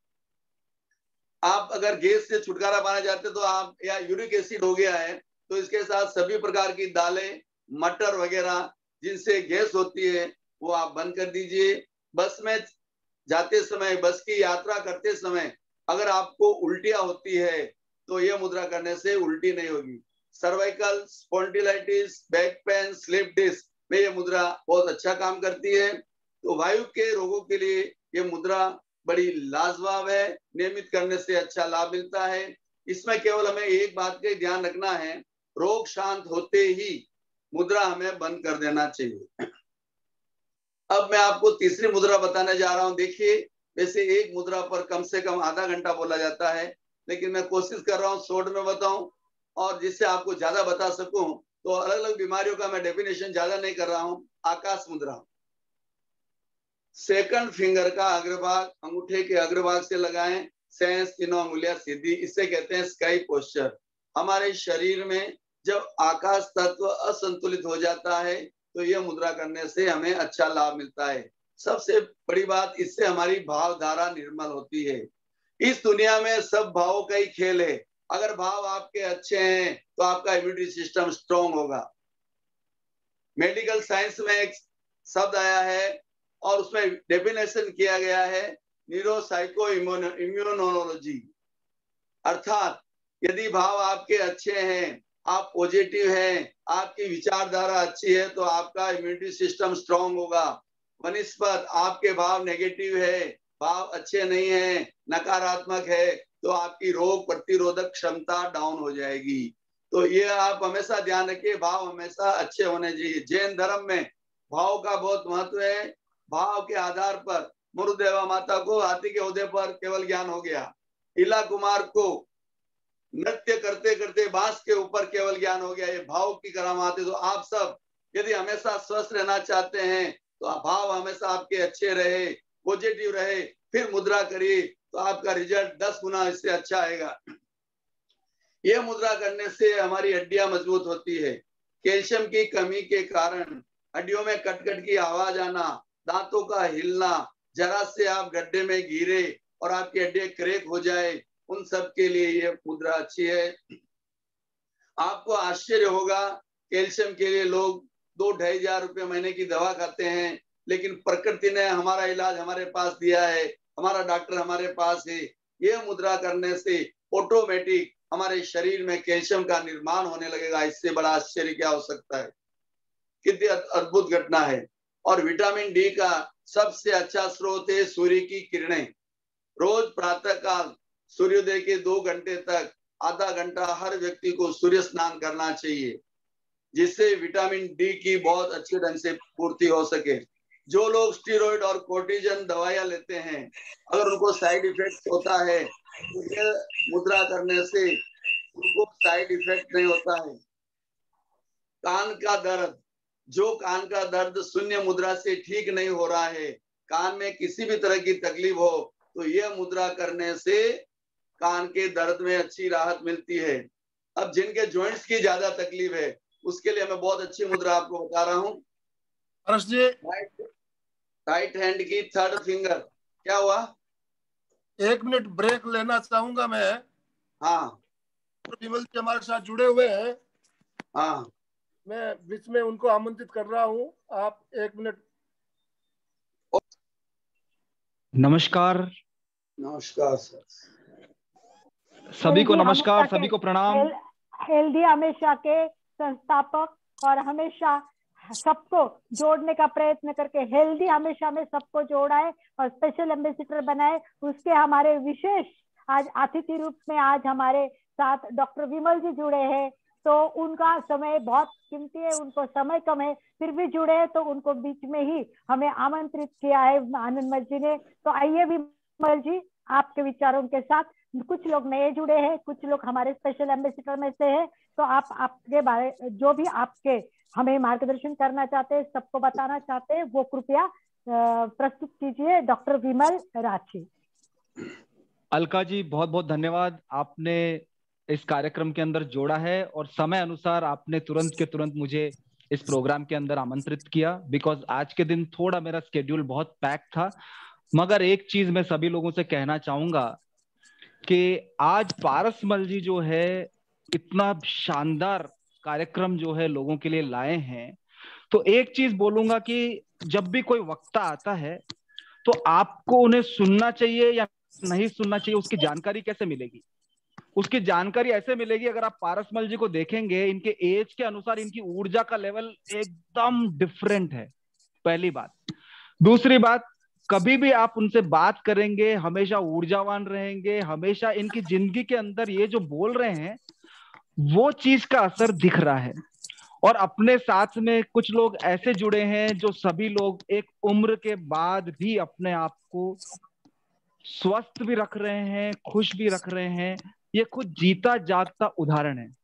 आप अगर गैस से छुटकारा पाना चाहते तो आप, या यूरिक एसिड हो गया है, तो इसके साथ सभी प्रकार की दालें, मटर वगैरह जिनसे गैस होती है वो आप बंद कर दीजिए। बस में जाते समय, बस की यात्रा करते समय अगर आपको उल्टियां होती है तो ये मुद्रा करने से उल्टी नहीं होगी। Cervical spondylitis, back pain, slip disc में ये मुद्रा बहुत अच्छा काम करती है। तो वायु के रोगों के लिए ये मुद्रा बड़ी लाजवाब है, नियमित करने से अच्छा लाभ मिलता है। इसमें केवल हमें एक बात का ध्यान रखना है, रोग शांत होते ही मुद्रा हमें बंद कर देना चाहिए। अब मैं आपको तीसरी मुद्रा बताने जा रहा हूं। देखिए, वैसे एक मुद्रा पर कम से कम आधा घंटा बोला जाता है, लेकिन मैं कोशिश कर रहा हूँ शॉर्ट में बताऊं, और जिससे आपको ज्यादा बता सकूं। तो अलग अलग बीमारियों का मैं डेफिनेशन ज्यादा नहीं कर रहा हूं। आकाश मुद्रा, सेकंड फिंगर का अग्रभाग अंगूठे के अग्रभाग से लगाएं, सेंस, तीनों अंगुलियां सीधी, इससे कहते हैं स्काई पोस्चर। हमारे शरीर में जब आकाश तत्व असंतुलित हो जाता है तो यह मुद्रा करने से हमें अच्छा लाभ मिलता है। सबसे बड़ी बात, इससे हमारी भावधारा निर्मल होती है। इस दुनिया में सब भावों का ही खेल है। अगर भाव आपके अच्छे हैं तो आपका इम्यूनिटी सिस्टम स्ट्रांग होगा। मेडिकल साइंस में एक शब्द आया है और उसमें डेफिनेशन किया गया है, न्यूरोसाइको इम्यूनोलॉजी। अर्थात यदि भाव आपके अच्छे हैं, आप पॉजिटिव हैं, आपकी विचारधारा अच्छी है, तो आपका इम्यूनिटी सिस्टम स्ट्रांग होगा। वनिस्पत आपके भाव नेगेटिव है, भाव अच्छे नहीं है, नकारात्मक है, तो आपकी रोग प्रतिरोधक क्षमता डाउन हो जाएगी। तो ये आप हमेशा ध्यान रखिए, भाव हमेशा अच्छे होने चाहिए। जैन धर्म में भाव का बहुत महत्व है। भाव के आधार पर मुरुदेवा माता को हाथी के ओहदे पर केवल ज्ञान हो गया, इला कुमार को नृत्य करते करते बांस के ऊपर केवल ज्ञान हो गया। ये भाव की करामात है। तो आप सब यदि हमेशा स्वस्थ रहना चाहते हैं तो भाव हमेशा आपके अच्छे रहे, पॉजिटिव रहे, फिर मुद्रा करिए, तो आपका रिजल्ट 10 गुना इससे अच्छा आएगा। ये मुद्रा करने से हमारी हड्डियां मजबूत होती है। कैल्शियम की कमी के कारण हड्डियों में कटकट की आवाज आना, दांतों का हिलना, जरा से आप गड्ढे में गिरे और आपकी हड्डियां क्रैक हो जाए, उन सब के लिए ये मुद्रा अच्छी है। आपको आश्चर्य होगा, कैल्शियम के लिए लोग 2-2.5 हजार रुपए महीने की दवा खाते हैं, लेकिन प्रकृति ने हमारा इलाज हमारे पास दिया है, हमारा डॉक्टर हमारे पास है। ये मुद्रा करने से ऑटोमेटिक हमारे शरीर में कैल्शियम का निर्माण होने लगेगा। इससे बड़ा आश्चर्य क्या हो सकता है, कितनी अद्भुत घटना है। और विटामिन डी का सबसे अच्छा स्रोत है सूर्य की किरणें। रोज प्रातः काल सूर्योदय के 2 घंटे तक आधा घंटा हर व्यक्ति को सूर्य स्नान करना चाहिए, जिससे विटामिन डी की बहुत अच्छे ढंग से पूर्ति हो सके। जो लोग स्टीरॉइड और कोर्टिजन दवाइयां लेते हैं, अगर उनको साइड इफेक्ट होता है तो ये मुद्रा करने से उनको साइड इफेक्ट नहीं होता है। कान का दर्द, जो कान का दर्द शून्य मुद्रा से ठीक नहीं हो रहा है, कान में किसी भी तरह की तकलीफ हो तो यह मुद्रा करने से कान के दर्द में अच्छी राहत मिलती है। अब जिनके जॉइंट्स की ज्यादा तकलीफ है उसके लिए मैं बहुत अच्छी मुद्रा आपको बता रहा हूँ। पारस जी, राइट हैंड की थर्ड फिंगर। क्या हुआ? 1 मिनट ब्रेक लेना चाहूंगा मैं। हाँ विमल जी हमारे साथ जुड़े हुए हैं, हाँ मैं बीच में उनको आमंत्रित कर रहा हूँ, आप 1 मिनट। नमस्कार। नमस्कार सर। सभी को नमस्कार, सभी को प्रणाम। हेल्दी हमेशा के संस्थापक और हमेशा सबको जोड़ने का प्रयत्न करके हेल्दी हमेशा में सबको जोड़ा है और स्पेशल एम्बेसडर बनाए। उसके हमारे विशेष आज अतिथि रूप में आज हमारे साथ डॉक्टर विमल जी जुड़े हैं। तो उनका समय बहुत कीमती है, उनको समय कम है, फिर भी जुड़े हैं, तो उनको बीच में ही हमें आमंत्रित किया है आनंदमल जी ने। तो आइए विमल जी, आपके विचारों के साथ। कुछ लोग नए जुड़े हैं, कुछ लोग हमारे स्पेशल एम्बेसडर में से हैं, तो आप आपके बारे जो भी आपके हमें मार्गदर्शन करना चाहते हैं, सबको बताना चाहते हैं, वो कृपया प्रस्तुत कीजिए। डॉक्टर विमल राठी। अलका जी, बहुत बहुत धन्यवाद, आपने इस कार्यक्रम के अंदर जोड़ा है और समय अनुसार आपने तुरंत के तुरंत मुझे इस प्रोग्राम के अंदर आमंत्रित किया। बिकॉज आज के दिन थोड़ा मेरा स्केड्यूल बहुत पैक था, मगर एक चीज मैं सभी लोगों से कहना चाहूंगा कि आज पारसमल जी जो है इतना शानदार कार्यक्रम जो है लोगों के लिए लाए हैं। तो एक चीज बोलूंगा कि जब भी कोई वक्ता आता है तो आपको उन्हें सुनना चाहिए या नहीं सुनना चाहिए, उसकी जानकारी कैसे मिलेगी? उसकी जानकारी ऐसे मिलेगी, अगर आप पारसमल जी को देखेंगे, इनके एज के अनुसार इनकी ऊर्जा का लेवल एकदम डिफरेंट है, पहली बात। दूसरी बात, कभी भी आप उनसे बात करेंगे हमेशा ऊर्जावान रहेंगे, हमेशा इनकी जिंदगी के अंदर ये जो बोल रहे हैं वो चीज का असर दिख रहा है। और अपने साथ में कुछ लोग ऐसे जुड़े हैं जो सभी लोग एक उम्र के बाद भी अपने आप को स्वस्थ भी रख रहे हैं, खुश भी रख रहे हैं। ये खुद जीता जागता उदाहरण है।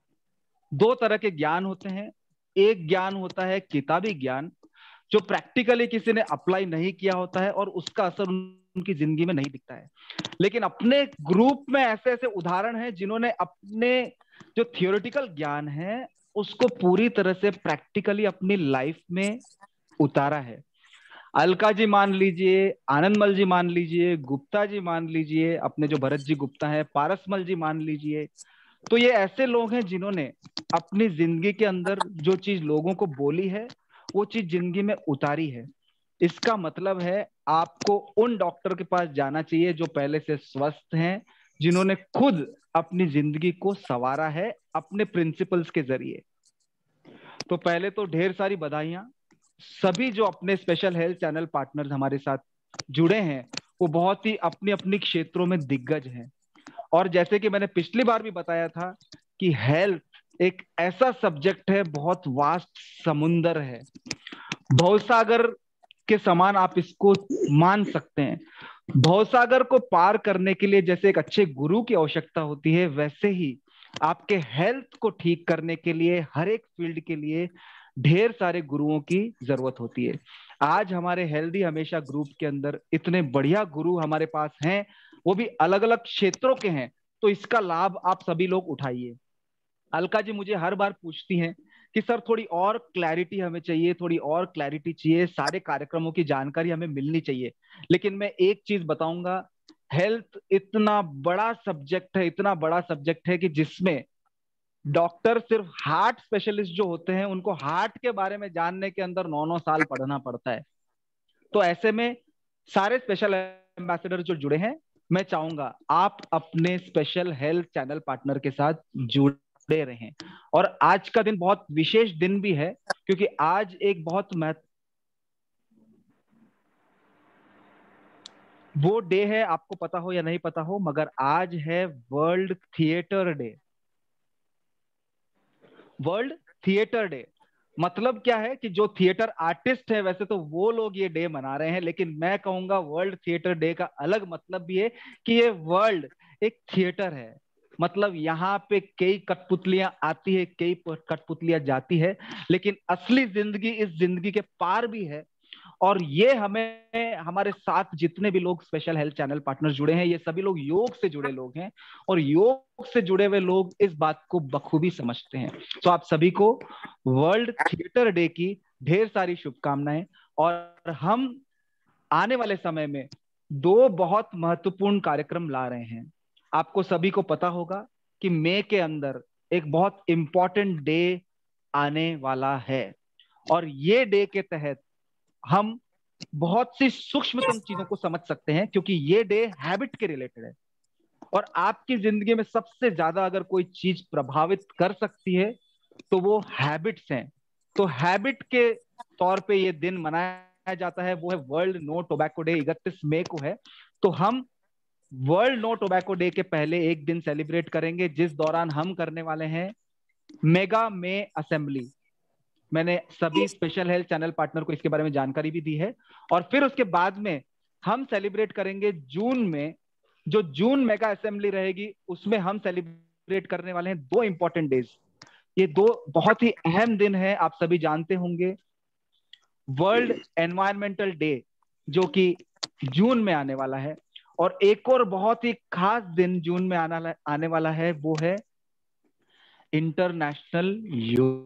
2 तरह के ज्ञान होते हैं। एक ज्ञान होता है किताबी ज्ञान, जो प्रैक्टिकली किसी ने अप्लाई नहीं किया होता है और उसका असर उनकी जिंदगी में नहीं दिखता है। लेकिन अपने ग्रुप में ऐसे ऐसे उदाहरण हैं जिन्होंने अपने जो थियोरेटिकल ज्ञान है उसको पूरी तरह से प्रैक्टिकली अपनी लाइफ में उतारा है। अलका जी मान लीजिए, आनंदमल जी मान लीजिए, गुप्ता जी मान लीजिए, अपने जो भरत जी गुप्ता है, पारसमल जी मान लीजिए। तो ये ऐसे लोग हैं जिन्होंने अपनी जिंदगी के अंदर जो चीज लोगों को बोली है वो चीज जिंदगी में उतारी है। इसका मतलब है आपको उन डॉक्टर के पास जाना चाहिए जो पहले से स्वस्थ हैं, जिन्होंने खुद अपनी जिंदगी को संवारा है अपने प्रिंसिपल्स के जरिए। तो पहले तो ढेर सारी बधाइयां। सभी जो अपने स्पेशल हेल्थ चैनल पार्टनर्स हमारे साथ जुड़े हैं वो बहुत ही अपनी अपनी क्षेत्रों में दिग्गज हैं। और जैसे कि मैंने पिछली बार भी बताया था कि हेल्थ एक ऐसा सब्जेक्ट है, बहुत वास्ट समुंदर है, भवसागर के समान आप इसको मान सकते हैं। भवसागर को पार करने के लिए जैसे एक अच्छे गुरु की आवश्यकता होती है, वैसे ही आपके हेल्थ को ठीक करने के लिए हर एक फील्ड के लिए ढेर सारे गुरुओं की जरूरत होती है। आज हमारे हेल्दी हमेशा ग्रुप के अंदर इतने बढ़िया गुरु हमारे पास हैं, वो भी अलग अलग क्षेत्रों के हैं। तो इसका लाभ आप सभी लोग उठाइए। अलका जी मुझे हर बार पूछती हैं कि सर थोड़ी और क्लैरिटी हमें चाहिए, थोड़ी और क्लैरिटी चाहिए, सारे कार्यक्रमों की जानकारी हमें मिलनी चाहिए। लेकिन मैं एक चीज बताऊंगा, हेल्थ इतना बड़ा सब्जेक्ट है, इतना बड़ा सब्जेक्ट है कि जिसमें डॉक्टर सिर्फ हार्ट स्पेशलिस्ट जो होते हैं उनको हार्ट के बारे में जानने के अंदर 9-9 साल पढ़ना पड़ता है। तो ऐसे में सारे स्पेशल एम्बेसडर जो जुड़े हैं, मैं चाहूंगा आप अपने स्पेशल हेल्थ चैनल पार्टनर के साथ जुड़े रहें। और आज का दिन बहुत विशेष दिन भी है, क्योंकि आज एक बहुत वो डे है, आपको पता हो या नहीं पता हो, मगर आज है world theatre day. World theatre day मतलब क्या है कि जो थिएटर आर्टिस्ट है वैसे तो वो लोग ये डे मना रहे हैं, लेकिन मैं कहूंगा वर्ल्ड थिएटर डे का अलग मतलब भी है कि ये वर्ल्ड एक थिएटर है। मतलब यहाँ पे कई कठपुतलियां आती है, कई कठपुतलियां जाती है, लेकिन असली जिंदगी इस जिंदगी के पार भी है। और ये हमें, हमारे साथ जितने भी लोग स्पेशल हेल्थ चैनल पार्टनर्स जुड़े हैं, ये सभी लोग योग से जुड़े लोग हैं, और योग से जुड़े हुए लोग इस बात को बखूबी समझते हैं। तो आप सभी को वर्ल्ड थिएटर डे की ढेर सारी शुभकामनाएं। और हम आने वाले समय में 2 बहुत महत्वपूर्ण कार्यक्रम ला रहे हैं। आपको सभी को पता होगा कि मई के अंदर एक बहुत इंपॉर्टेंट डे आने वाला है, और ये डे के तहत हम बहुत सी सूक्ष्मतम चीजों को समझ सकते हैं, क्योंकि ये डे हैबिट के रिलेटेड है। और आपकी जिंदगी में सबसे ज्यादा अगर कोई चीज प्रभावित कर सकती है तो वो हैबिट्स हैं। तो हैबिट के तौर पे ये दिन मनाया जाता है, वो है वर्ल्ड नो टोबैको डे, 31 मई को है। तो हम वर्ल्ड नो टोबैको डे के पहले एक दिन सेलिब्रेट करेंगे, जिस दौरान हम करने वाले हैं मेगा मे असेंबली। मैंने सभी स्पेशल हेल्थ चैनल पार्टनर को इसके बारे में जानकारी भी दी है। और फिर उसके बाद में हम सेलिब्रेट करेंगे जून में, जो जून मेगा असेंबली रहेगी, उसमें हम सेलिब्रेट करने वाले हैं 2 इंपॉर्टेंट डेज। ये 2 बहुत ही अहम दिन है, आप सभी जानते होंगे। वर्ल्ड एनवायरमेंटल डे जो कि जून में आने वाला है, और एक और बहुत ही खास दिन जून में आने वाला है, वो है इंटरनेशनल योग।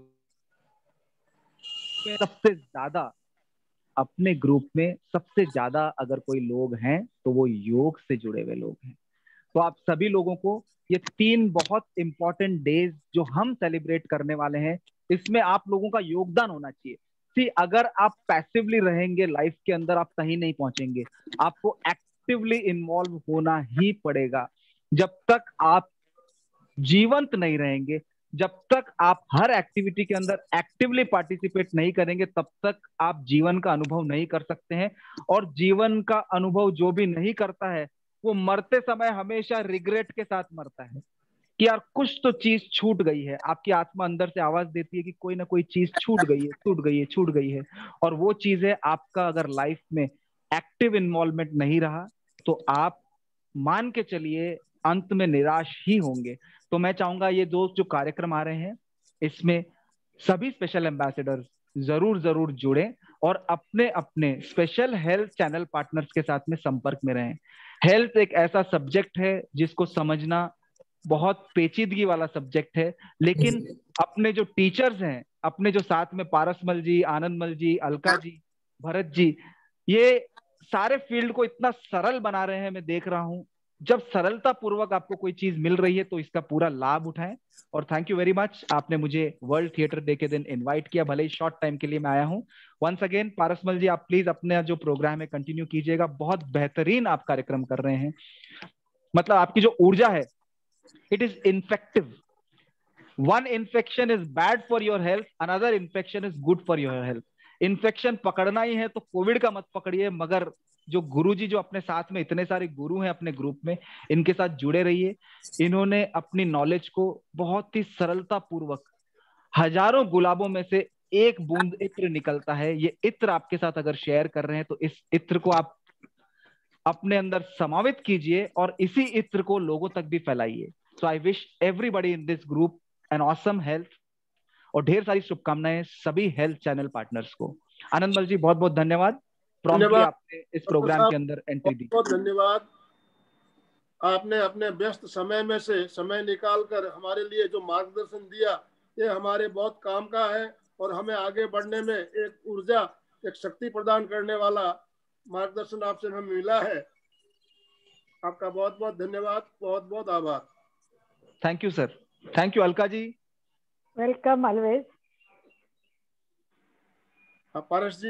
सबसे ज्यादा अपने ग्रुप में सबसे ज्यादा अगर कोई लोग हैं तो वो योग से जुड़े हुए लोग हैं। तो आप सभी लोगों को ये 3 बहुत इंपॉर्टेंट डेज जो हम सेलिब्रेट करने वाले हैं, इसमें आप लोगों का योगदान होना चाहिए। सी, अगर आप पैसिवली रहेंगे लाइफ के अंदर, आप कहीं नहीं पहुंचेंगे। आपको एक्टिवली इन्वॉल्व होना ही पड़ेगा। जब तक आप जीवंत नहीं रहेंगे, जब तक आप हर एक्टिविटी के अंदर एक्टिवली पार्टिसिपेट नहीं करेंगे, तब तक आप जीवन का अनुभव नहीं कर सकते हैं। और जीवन का अनुभव जो भी नहीं करता है, वो मरते समय हमेशा रिग्रेट के साथ मरता है कि यार कुछ तो चीज छूट गई है। आपकी आत्मा अंदर से आवाज देती है कि कोई ना कोई चीज छूट गई है, छूट गई है, छूट गई है। और वो चीज है आपका अगर लाइफ में एक्टिव इन्वॉल्वमेंट नहीं रहा, तो आप मान के चलिए अंत में निराश ही होंगे। तो मैं चाहूंगा ये जो कार्यक्रम आ रहे हैं, इसमें सभी स्पेशल एम्बेसडर जरूर जरूर जुड़े और अपने अपने स्पेशल हेल्थ चैनल पार्टनर्स के साथ में संपर्क में रहें। हेल्थ एक ऐसा सब्जेक्ट है जिसको समझना बहुत पेचीदगी वाला सब्जेक्ट है, लेकिन अपने जो टीचर्स हैं, अपने जो साथ में पारसमल जी, आनंदमल जी, अलका जी, भरत जी, ये सारे फील्ड को इतना सरल बना रहे हैं। मैं देख रहा हूं, जब सरलता पूर्वक आपको कोई चीज मिल रही है तो इसका पूरा लाभ उठाएं। और थैंक यू वेरी मच, आपने मुझे वर्ल्ड थिएटर डे के दिन इनवाइट किया, भले ही शॉर्ट टाइम के लिए मैं आया हूं। वंस अगेन पारसमल जी, आप प्लीज अपने जो प्रोग्राम है कंटिन्यू कीजिएगा। बहुत बेहतरीन आप कार्यक्रम कर रहे हैं। मतलब आपकी जो ऊर्जा है, it is infective. One infection is bad for your health, another infection is good for your health. Infection पकड़ना ही है तो कोविड का मत पकड़िए, मगर जो गुरुजी, जो अपने साथ में इतने सारे गुरु हैं अपने ग्रुप में, इनके साथ जुड़े रहिए। इन्होंने अपनी नॉलेज को बहुत ही सरलता पूर्वक, हजारों गुलाबों में से एक बूंद इत्र निकलता है, ये इत्र आपके साथ अगर शेयर कर रहे हैं तो इस इत्र को आप अपने अंदर समावित कीजिए और इसी इत्र को लोगों तक भी फैलाइए। So I wish everybody in this group an awesome health, और ढेर सारी शुभकामनाएं सभी हेल्थ चैनल पार्टनर्स को। आनंदमल जी, बहुत बहुत धन्यवाद, प्रॉम्प्टली आपने इस प्रोग्राम के अंदर एंट्री दी। बहुत धन्यवाद। आपने अपने व्यस्त समय में से समय निकालकर हमारे लिए जो मार्गदर्शन दिया, ये हमारे बहुत काम का है और हमें आगे बढ़ने में एक ऊर्जा, एक शक्ति प्रदान करने वाला मार्गदर्शन आपसे हमें मिला है। आपका बहुत बहुत धन्यवाद, बहुत बहुत आभार। Thank you sir. Thank you Alka ji. Welcome always. Paras ji.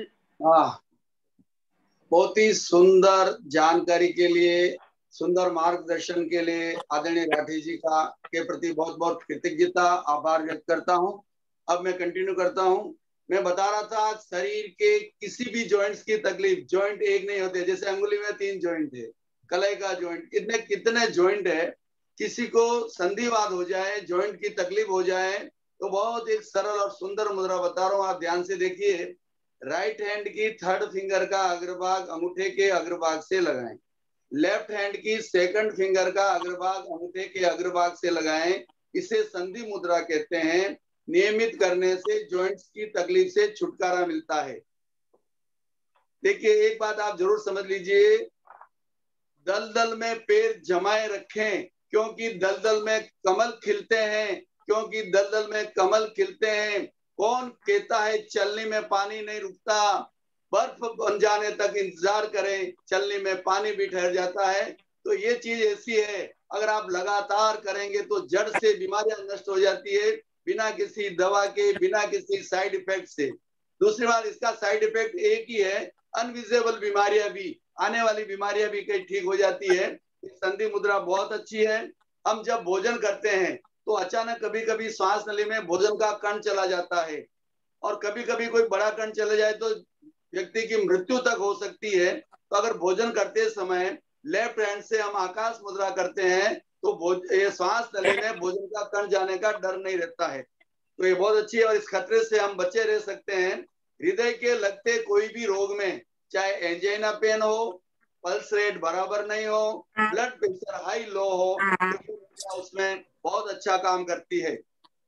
बहुत ही सुंदर जानकारी के लिए, सुंदर मार्गदर्शन के लिए आदरणीय राठी जी का के प्रति बहुत बहुत कृतज्ञता, आभार व्यक्त करता हूं। अब मैं कंटिन्यू करता हूं। मैं बता रहा था, शरीर के किसी भी जॉइंट्स की तकलीफ, जॉइंट एक नहीं होते। जैसे अंगुली में 3 जॉइंट है, कलाई का जॉइंट, कितने जॉइंट है। किसी को संधिवात हो जाए, जॉइंट की तकलीफ हो जाए, तो बहुत एक सरल और सुंदर मुद्रा बता रहा हूँ, आप ध्यान से देखिए। राइट हैंड की 3rd फिंगर का अग्रभाग अंगूठे के अग्रभाग से लगाएं। लेफ्ट हैंड की सेकंड फिंगर का अग्रभाग अंगूठे के अग्रभाग से लगाएं। इसे संधि मुद्रा कहते हैं। नियमित करने से जॉइंट्स की तकलीफ से छुटकारा मिलता है। देखिए एक बात आप जरूर समझ लीजिए, दलदल में पैर जमाए रखें, क्योंकि दलदल में कमल खिलते हैं, क्योंकि दलदल में कमल खिलते हैं। कौन कहता है चलने में पानी नहीं रुकता, बर्फ बन जाने तक इंतजार करें, चलने में पानी भी ठहर जाता है। तो ये चीज ऐसी है, अगर आप लगातार करेंगे तो जड़ से बीमारियां नष्ट हो जाती है, बिना किसी दवा के, बिना किसी साइड इफेक्ट से। दूसरी बात, इसका साइड इफेक्ट एक ही है, अनविजिबल बीमारियां भी, आने वाली बीमारियां भी कहीं ठीक हो जाती है। संधि मुद्रा बहुत अच्छी है। हम जब भोजन करते हैं तो अचानक कभी कभी श्वास नली में भोजन का कण चला जाता है, और कभी कभी कोई बड़ा कण चले जाए तो व्यक्ति की मृत्यु तक हो सकती है। तो अगर भोजन करते समय लेफ्ट हैंड से हम आकाश मुद्रा करते हैं तो ये श्वास नली में भोजन का कण जाने का डर नहीं रहता है। तो ये बहुत अच्छी है, और इस खतरे से हम बचे रह सकते हैं। हृदय के लगते कोई भी रोग में, चाहे एंजाइना पेन हो, पल्स रेट बराबर नहीं हो, ब्लड प्रेशर हाई लो हो, तो उसमें बहुत अच्छा काम करती है।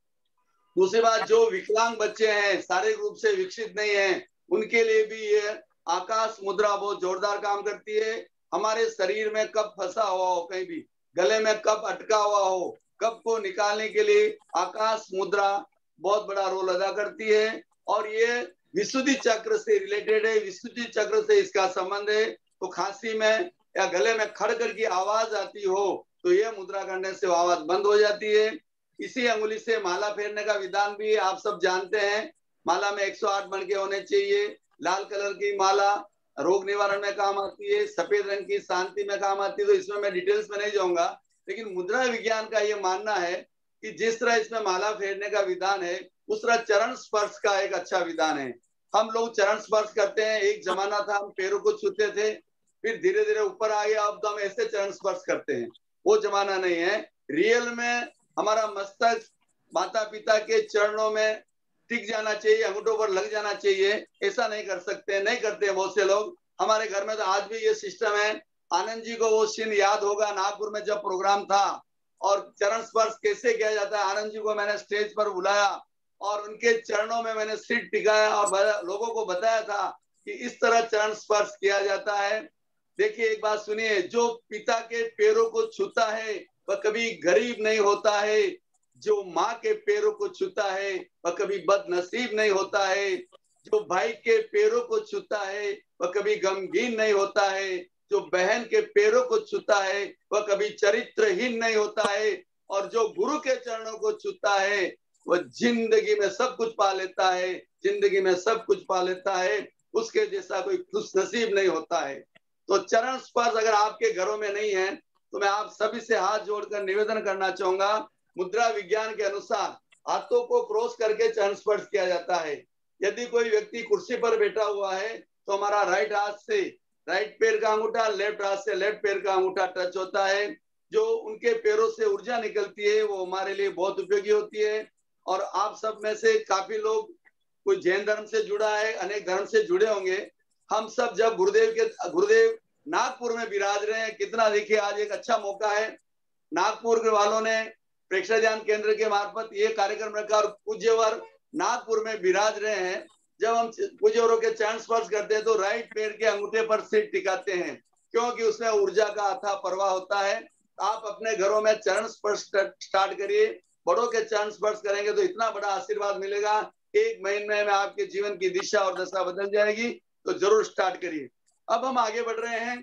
दूसरी बात, जो विकलांग बच्चे हैं, शारीरिक रूप से विकसित नहीं है, उनके लिए भी ये आकाश मुद्रा बहुत जोरदार काम करती है। हमारे शरीर में कफ फंसा हुआ हो, कहीं भी गले में कफ अटका हुआ हो, कफ को निकालने के लिए आकाश मुद्रा बहुत बड़ा रोल अदा करती है। और ये विशुद्धि चक्र से रिलेटेड है, विशुद्धि चक्र से इसका संबंध है। तो खांसी में या गले में खड़खड़ की आवाज आती हो तो ये मुद्रा करने से आवाज बंद हो जाती है। इसी अंगुली से माला फेरने का विधान भी आप सब जानते हैं। माला में 108 मणके होने चाहिए। लाल कलर की माला रोग निवारण में काम आती है, सफेद रंग की शांति में काम आती है। तो इसमें मैं डिटेल्स में नहीं जाऊंगा, लेकिन मुद्रा विज्ञान का ये मानना है कि जिस तरह इसमें माला फेरने का विधान है, उस तरह चरण स्पर्श का एक अच्छा विधान है। हम लोग चरण स्पर्श करते हैं, एक जमाना था हम पैरों को छूते थे, फिर धीरे धीरे ऊपर आ गया, अब तो हम ऐसे चरण स्पर्श करते हैं। वो जमाना नहीं है। रियल में हमारा मस्तक माता पिता के चरणों में टिक जाना चाहिए, अंगूठों पर लग जाना चाहिए। ऐसा नहीं कर सकते, नहीं करते बहुत से लोग। हमारे घर में तो आज भी ये सिस्टम है। आनंद जी को वो सीन याद होगा, नागपुर में जब प्रोग्राम था और चरण स्पर्श कैसे किया जाता है। आनंद जी को मैंने स्टेज पर बुलाया और उनके चरणों में मैंने सिर टिकाया और लोगों को बताया था कि इस तरह चरण स्पर्श किया जाता है। देखिए एक बात सुनिए, जो पिता के पैरों को छूता है वह कभी गरीब नहीं होता है, जो माँ के पैरों को छूता है वह कभी बदनसीब नहीं होता है, जो भाई के पैरों को छूता है वह कभी गमगीन नहीं होता है, जो बहन के पैरों को छूता है वह कभी चरित्रहीन नहीं होता है, और जो गुरु के चरणों को छूता है वह जिंदगी में सब कुछ पा लेता है, जिंदगी में सब कुछ पा लेता है। उसके जैसा कोई खुशनसीब नहीं होता है। तो चरण स्पर्श अगर आपके घरों में नहीं है तो मैं आप सभी से हाथ जोड़कर निवेदन करना चाहूंगा। मुद्रा विज्ञान के अनुसार हाथों को क्रॉस करके चरण स्पर्श किया जाता है। यदि कोई व्यक्ति कुर्सी पर बैठा हुआ है तो हमारा राइट हाथ से राइट पैर का अंगूठा, लेफ्ट हाथ से लेफ्ट पैर का अंगूठा टच होता है। जो उनके पैरों से ऊर्जा निकलती है वो हमारे लिए बहुत उपयोगी होती है। और आप सब में से काफी लोग कोई जैन धर्म से जुड़ा है, अनेक धर्म से जुड़े होंगे। हम सब जब गुरुदेव नागपुर में विराज रहे हैं, कितना देखिए आज एक अच्छा मौका है। नागपुर के वालों ने प्रेक्षक ध्यान केंद्र के मार्फत ये कार्यक्रम रखा और पूज्यवर नागपुर में विराज रहे हैं। जब हम पूज्यवरों के चरण स्पर्श करते हैं तो राइट पैर के अंगूठे पर सिर टिकाते हैं, क्योंकि उसमें ऊर्जा का अथाह प्रवाह होता है। आप अपने घरों में चरण स्पर्श स्टार्ट करिए। बड़ों के चरण स्पर्श करेंगे तो इतना बड़ा आशीर्वाद मिलेगा, 1 महीने में आपके जीवन की दिशा और दशा बदल जाएगी। तो जरूर स्टार्ट करिए। अब हम आगे बढ़ रहे हैं।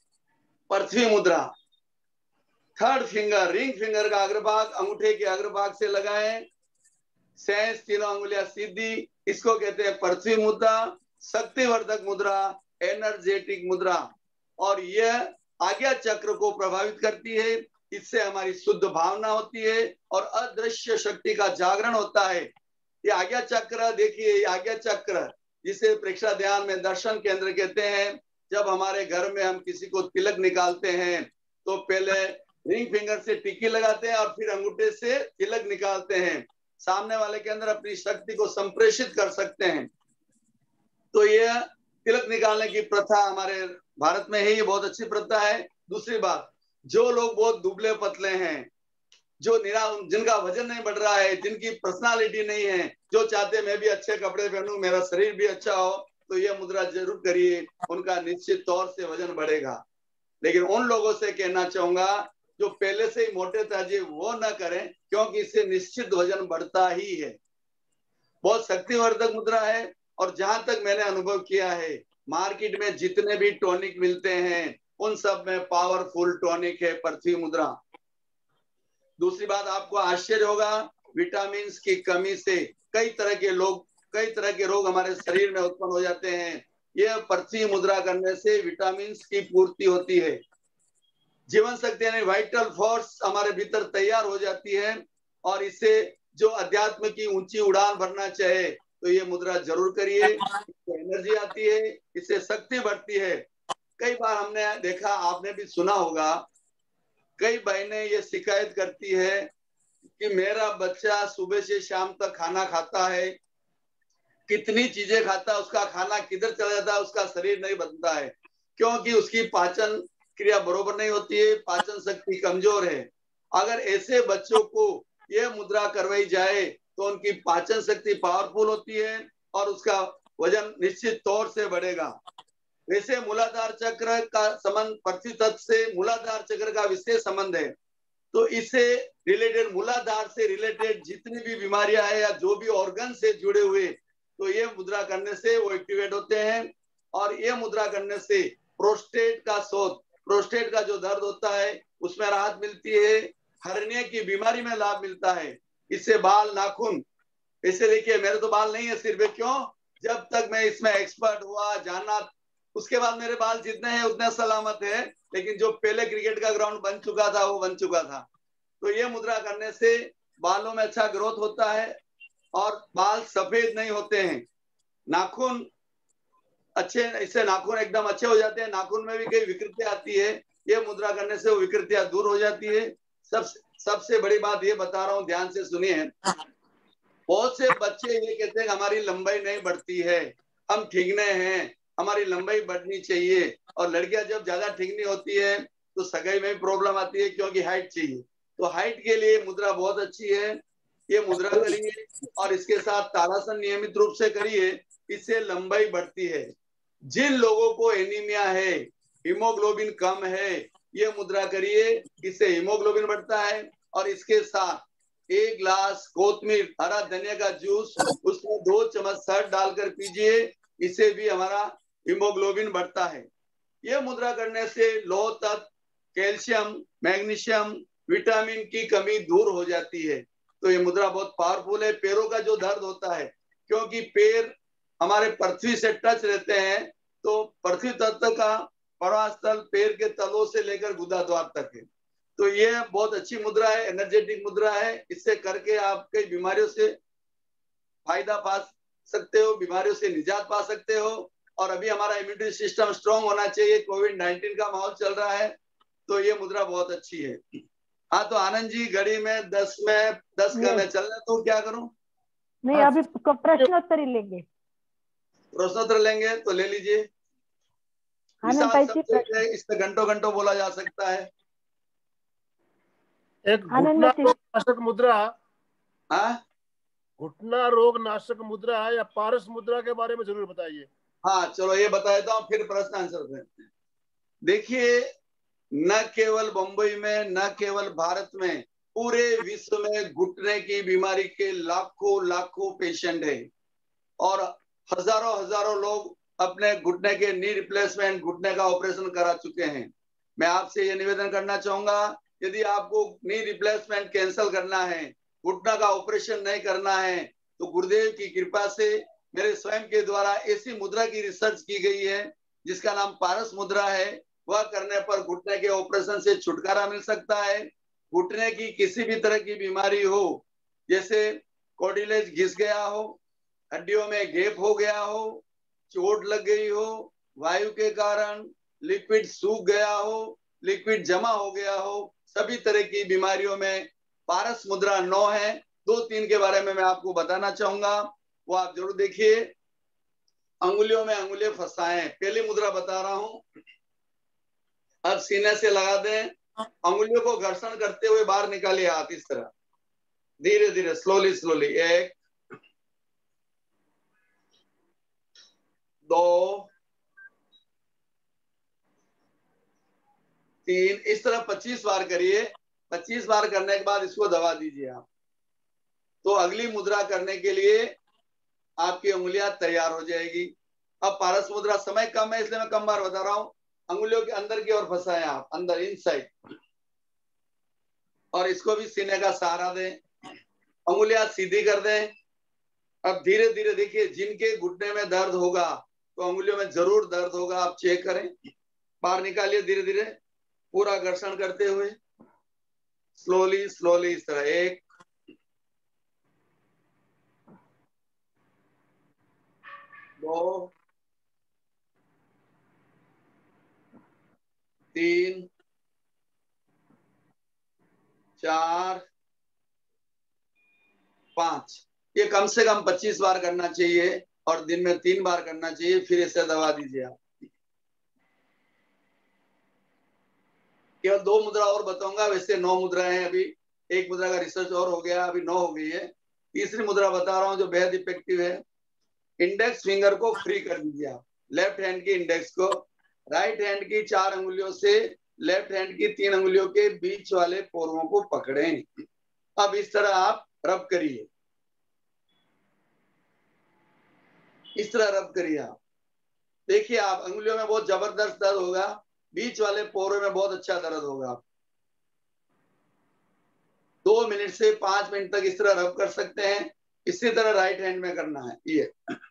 पृथ्वी मुद्रा, थर्ड फिंगर, रिंग फिंगर का अग्रभाग अंगूठे के अग्रभाग से लगाएं। शेष तीनों अंगुलियां सीधी, इसको कहते हैं पृथ्वी मुद्रा, शक्तिवर्धक मुद्रा, एनर्जेटिक मुद्रा। और यह आज्ञा चक्र को प्रभावित करती है। इससे हमारी शुद्ध भावना होती है और अदृश्य शक्ति का जागरण होता है। ये आज्ञा चक्र देखिए, आज्ञा चक्र जिसे प्रेक्षक ध्यान में दर्शन केंद्र कहते हैं। जब हमारे घर में हम किसी को तिलक निकालते हैं तो पहले रिंग फिंगर से टिक्की लगाते हैं और फिर अंगूठे से तिलक निकालते हैं। सामने वाले के अंदर अपनी शक्ति को संप्रेषित कर सकते हैं। तो यह तिलक निकालने की प्रथा हमारे भारत में है, ये बहुत अच्छी प्रथा है। दूसरी बात, जो लोग बहुत दुबले पतले हैं, जो जिनका वजन नहीं बढ़ रहा है, जिनकी पर्सनालिटी नहीं है, जो चाहते मैं भी अच्छे कपड़े पहनूं, मेरा शरीर भी अच्छा हो, तो ये मुद्रा जरूर करिए, उनका निश्चित तौर से वजन बढ़ेगा। लेकिन उन लोगों से कहना चाहूंगा जो पहले से ही मोटे ताजे, वो न करें, क्योंकि इससे निश्चित वजन बढ़ता ही है। बहुत शक्तिवर्धक मुद्रा है। और जहां तक मैंने अनुभव किया है, मार्केट में जितने भी टॉनिक मिलते हैं उन सब में पावरफुल टॉनिक है पृथ्वी मुद्रा। दूसरी बात, आपको आश्चर्य होगा, विटामिन की कमी से कई तरह के रोग हमारे शरीर में उत्पन्न हो जाते हैं। यह पृथ्वी मुद्रा करने से विटामिन की पूर्ति होती है, जीवन शक्ति यानी वाइटल फोर्स हमारे भीतर तैयार हो जाती है। और इससे जो अध्यात्म की ऊंची उड़ान भरना चाहे तो ये मुद्रा जरूर करिए, इससे एनर्जी आती है, इससे शक्ति बढ़ती है। कई बार हमने देखा, आपने भी सुना होगा, कई बहनें ये शिकायत करती है कि मेरा बच्चा सुबह से शाम तक खाना खाता है, कितनी चीजें खाता है, उसका खाना किधर चला जाता है, उसका शरीर नहीं बनता है, क्योंकि उसकी पाचन क्रिया बरोबर नहीं होती है, पाचन शक्ति कमजोर है। अगर ऐसे बच्चों को ये मुद्रा करवाई जाए तो उनकी पाचन शक्ति पावरफुल होती है और उसका वजन निश्चित तौर से बढ़ेगा। वैसे मूलाधार चक्र का संबंध पृथ्वी तत्व से मूलाधार चक्र का विशेष संबंध है, तो इससे रिलेटेड, मूलाधार से रिलेटेड जितनी भी बीमारियां है या जो भी ऑर्गन से जुड़े हुए, तो ये मुद्रा करने से वो एक्टिवेट होते हैं। और ये मुद्रा करने से प्रोस्टेट का जो दर्द होता है उसमें राहत मिलती है, हर्निया की बीमारी में लाभ मिलता है। इससे बाल, नाखून, ऐसे देखिए मेरे तो बाल नहीं है सिर पे, क्यों? जब तक मैं इसमें एक्सपर्ट हुआ, जाना, उसके बाद मेरे बाल जितने हैं उतने सलामत है, लेकिन जो पहले क्रिकेट का ग्राउंड बन चुका था वो बन चुका था। तो ये मुद्रा करने से बालों में अच्छा ग्रोथ होता है और बाल सफेद नहीं होते हैं, नाखून अच्छे, इससे नाखून एकदम अच्छे हो जाते हैं। नाखून में भी कई विकृतियां आती है, ये मुद्रा करने से वो विकृतियां दूर हो जाती है। सबसे बड़ी बात ये बता रहा हूँ, ध्यान से सुनिए। बहुत से बच्चे ये कहते हैं हमारी लंबाई नहीं बढ़ती है, हम ठीकने हैं, हमारी लंबाई बढ़नी चाहिए। और लड़कियां जब ज्यादा ठीकनी होती है तो सगाई में भी प्रॉब्लम आती है, क्योंकि हाइट चाहिए। तो हाइट के लिए मुद्रा बहुत अच्छी है, ये मुद्रा करिए और इसके साथ ताड़ासन नियमित रूप से करिए, इससे लंबाई बढ़ती है। जिन लोगों को एनीमिया है, हीमोग्लोबिन कम है, ये मुद्रा करिए, इससे हीमोग्लोबिन बढ़ता है। और इसके साथ 1 गिलास कोतमीर, हरा धनिया का जूस, उसमें 2 चम्मच शहद डालकर पीजिए, इससे भी हमारा हीमोग्लोबिन बढ़ता है। यह मुद्रा करने से लौह तत्व, कैल्शियम, मैग्नीशियम, विटामिन की कमी दूर हो जाती है। तो ये मुद्रा बहुत पावरफुल है। पैरों का जो दर्द होता है, क्योंकि पैर हमारे पृथ्वी से टच रहते हैं, तो पृथ्वी तत्व का प्रवास्थल पैर के तलों से लेकर गुदा द्वार तक है। तो ये बहुत अच्छी मुद्रा है, एनर्जेटिक मुद्रा है। इससे करके आप कई बीमारियों से फायदा पा सकते हो, बीमारियों से निजात पा सकते हो। और अभी हमारा इम्यूनिटी सिस्टम स्ट्रांग होना चाहिए, कोविड-19 का माहौल चल रहा है, तो ये मुद्रा बहुत अच्छी है। हाँ, तो आनंद जी, घड़ी में 10 का मैं चलना, तो क्या करूं? नहीं, अभी प्रश्नोत्तर ही लेंगे। प्रश्नोत्तर लेंगे तो ले लीजिए। इसमें घंटों बोला जा सकता है। एक घुटना रोग नाशक मुद्रा, घुटना रोग नाशक मुद्रा है या पारस मुद्रा के बारे में जरूर बताइए। हाँ, चलो ये बता देता हूँ, फिर प्रश्न आंसर करते हैं। देखिए, न केवल बंबई में, न केवल भारत में, पूरे विश्व में घुटने की बीमारी के लाखों पेशेंट है और हजारों लोग अपने घुटने के नी रिप्लेसमेंट, घुटने का ऑपरेशन करा चुके हैं। मैं आपसे ये निवेदन करना चाहूंगा, यदि आपको नी रिप्लेसमेंट कैंसिल करना है, घुटना का ऑपरेशन नहीं करना है, तो गुरुदेव की कृपा से मेरे स्वयं के द्वारा ऐसी मुद्रा की रिसर्च की गई है जिसका नाम पारस मुद्रा है। वह करने पर घुटने के ऑपरेशन से छुटकारा मिल सकता है। घुटने की किसी भी तरह की बीमारी हो, जैसे कोर्डिलेज घिस गया हो, हड्डियों में गैप हो गया हो, चोट लग गई हो, वायु के कारण लिक्विड सूख गया हो, लिक्विड जमा हो गया हो, सभी तरह की बीमारियों में पारस मुद्रा 9 है। 2-3 के बारे में मैं आपको बताना चाहूंगा, वो आप जरूर देखिए। अंगुलियों में अंगुलियां फंसाएं, पहली मुद्रा बता रहा हूं। अब सीने से लगा दें, अंगुलियों को घर्षण करते हुए बाहर निकालिए हाथ इस तरह, धीरे धीरे, स्लोली स्लोली। 1 2 3, इस तरह 25 बार करिए। 25 बार करने के बाद इसको दबा दीजिए आप। तो अगली मुद्रा करने के लिए आपकी उंगलियां तैयार हो जाएगी। अब पारस मुद्रा, समय कम है इसलिए मैं कम बार बता रहा हूं। अंगुलियों के अंदर की ओर फंसाएं आप, अंदर, इनसाइड, और इसको भी सीने का सहारा दें। अंगुलियां सीधी कर दें। अब धीरे धीरे देखिए, जिनके घुटने में दर्द होगा तो अंगुलियों में जरूर दर्द होगा, आप चेक करें। बाहर निकालिए धीरे धीरे, पूरा घर्षण करते हुए, स्लोली स्लोली इस तरह। 1 2 3 4 5। ये कम से कम 25 बार करना चाहिए और दिन में 3 बार करना चाहिए। फिर इसे दबा दीजिए आप। केवल 2 मुद्रा और बताऊंगा, वैसे 9 मुद्राएं हैं अभी। एक मुद्रा का रिसर्च और हो गया, अभी 9 हो गई है। तीसरी मुद्रा बता रहा हूं जो बेहद इफेक्टिव है। इंडेक्स फिंगर को फ्री कर दीजिए आप, लेफ्ट हैंड की इंडेक्स को राइट हैंड की 4 अंगुलियों से लेफ्ट हैंड की 3 अंगुलियों के बीच वाले पोरों को पकड़ें। अब इस तरह आप रब करिए, इस तरह रब करिए आप। देखिए आप, अंगुलियों में बहुत जबरदस्त दर्द होगा, बीच वाले पोरों में बहुत अच्छा दर्द होगा। 2 मिनट से 5 मिनट तक इस तरह रब कर सकते हैं। इसी तरह राइट हैंड में करना है। ये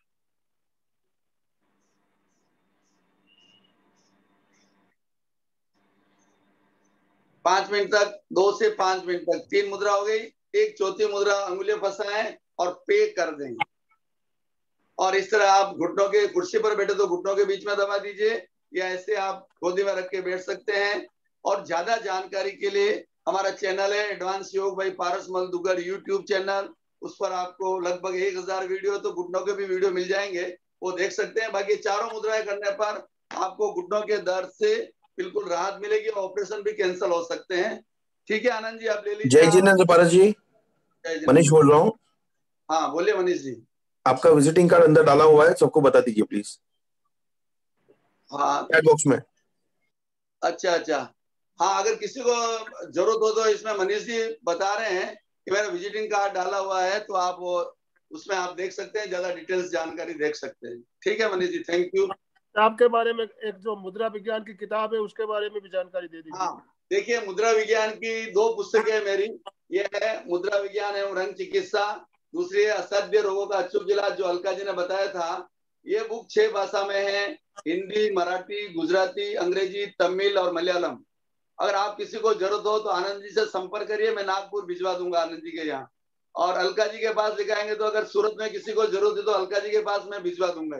5 मिनट तक, 2 से 5 मिनट तक 3 मुद्रा हो गई। एक चौथी मुद्रा अंगुलियां फंसाएं और पे कर दें। और इस तरह आप घुटनों के, कुर्सी पर बैठे तो घुटनों के बीच में दबा दीजिए, या ऐसे आप गोदी में रख के बैठ सकते हैं। और ज्यादा जानकारी के लिए हमारा चैनल है advance yoga by Paras Maldugar, YouTube channel. उस पर आपको लगभग 1000 वीडियो, तो घुटनों के भी वीडियो मिल जाएंगे, वो देख सकते हैं। बाकी चारों मुद्राएं करने पर आपको घुटनों के दर्द से बिल्कुल राहत मिलेगी और ऑपरेशन भी कैंसिल हो सकते हैं। ठीक है आनंद जी, आप ले लीजिए। जय जिनेंद्र पारस जी, मनीष बोल रहा हूँ। हाँ बोलिए मनीष जी। आपका विजिटिंग कार्ड अंदर डाला हुआ है, सबको बता दीजिए प्लीज। हाँ चैट बॉक्स में। अच्छा अच्छा, हाँ अगर किसी को जरूरत हो तो इसमें मनीष जी बता रहे हैं कि मेरा विजिटिंग कार्ड डाला हुआ है, तो आप वो उसमें आप देख सकते हैं, ज्यादा डिटेल्स जानकारी देख सकते हैं। ठीक है मनीष जी, थैंक यू। आपके बारे में एक जो मुद्रा विज्ञान की किताब है उसके बारे में भी जानकारी दे दीजिए। हाँ देखिए, मुद्रा विज्ञान की 2 पुस्तकें है मेरी। ये है मुद्रा विज्ञान एवं रंग चिकित्सा, दूसरी है असभ्य रोगों का अचूक इलाज, जो अलका जी ने बताया था। ये बुक 6 भाषा में है, हिंदी, मराठी, गुजराती, अंग्रेजी, तमिल और मलयालम। अगर आप किसी को जरूरत हो तो आनंद जी से संपर्क करिए, मैं नागपुर भिजवा दूंगा आनंद जी के यहाँ। और अलका जी के पास दिखाएंगे तो अगर सूरत में किसी को जरूरत है तो अलका जी के पास मैं भिजवा दूंगा।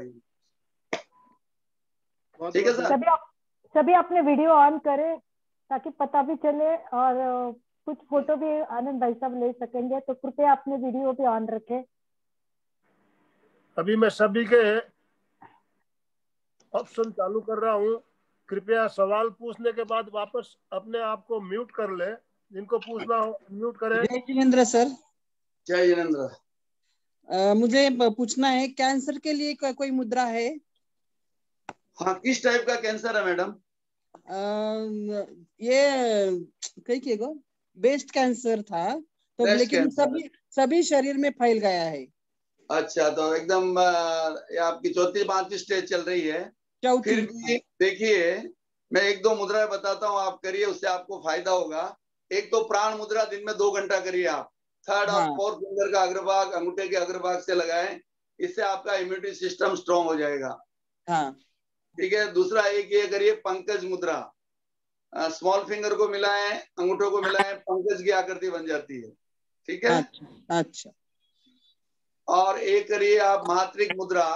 ठीक है सर। सभी अपने वीडियो ऑन करें ताकि पता भी चले, और कुछ फोटो भी आनंद भाई साहब ले सकेंगे, तो कृपया अपने वीडियो भी ऑन रखें। अभी मैं सभी के ऑप्शन चालू कर रहा हूँ। कृपया सवाल पूछने के बाद वापस अपने आप को म्यूट कर ले, जिनको पूछना हो म्यूट करें। जय जिनेंद्र सर। जय जिनेंद्र। मुझे पूछना है, कैंसर के लिए कोई मुद्रा है? हाँ, किस टाइप का कैंसर है मैडम? ये कही ब्रेस्ट कैंसर था, तो लेकिन सभी शरीर में फैल गया है। अच्छा, तो एकदम आपकी 4th-5वीं स्टेज चल रही है। फिर भी देखिए, मैं 1-2 मुद्राएं बताता हूँ, आप करिए, उससे आपको फायदा होगा। एक तो प्राण मुद्रा दिन में 2 घंटा करिए आप। 3rd और 4th फिंगर का अग्रभाग अंगूठे के अग्रभाग से लगाएं, इससे आपका इम्यूनिटी सिस्टम स्ट्रॉन्ग हो जाएगा। हाँ ठीक है। दूसरा एक ये करिए पंकज मुद्रा, स्मॉल फिंगर को मिलाएं, अंगूठों को मिलाएं, पंकज की आकृति बन जाती है। ठीक है। अच्छा। और एक करिए आप मात्रिक मुद्रा,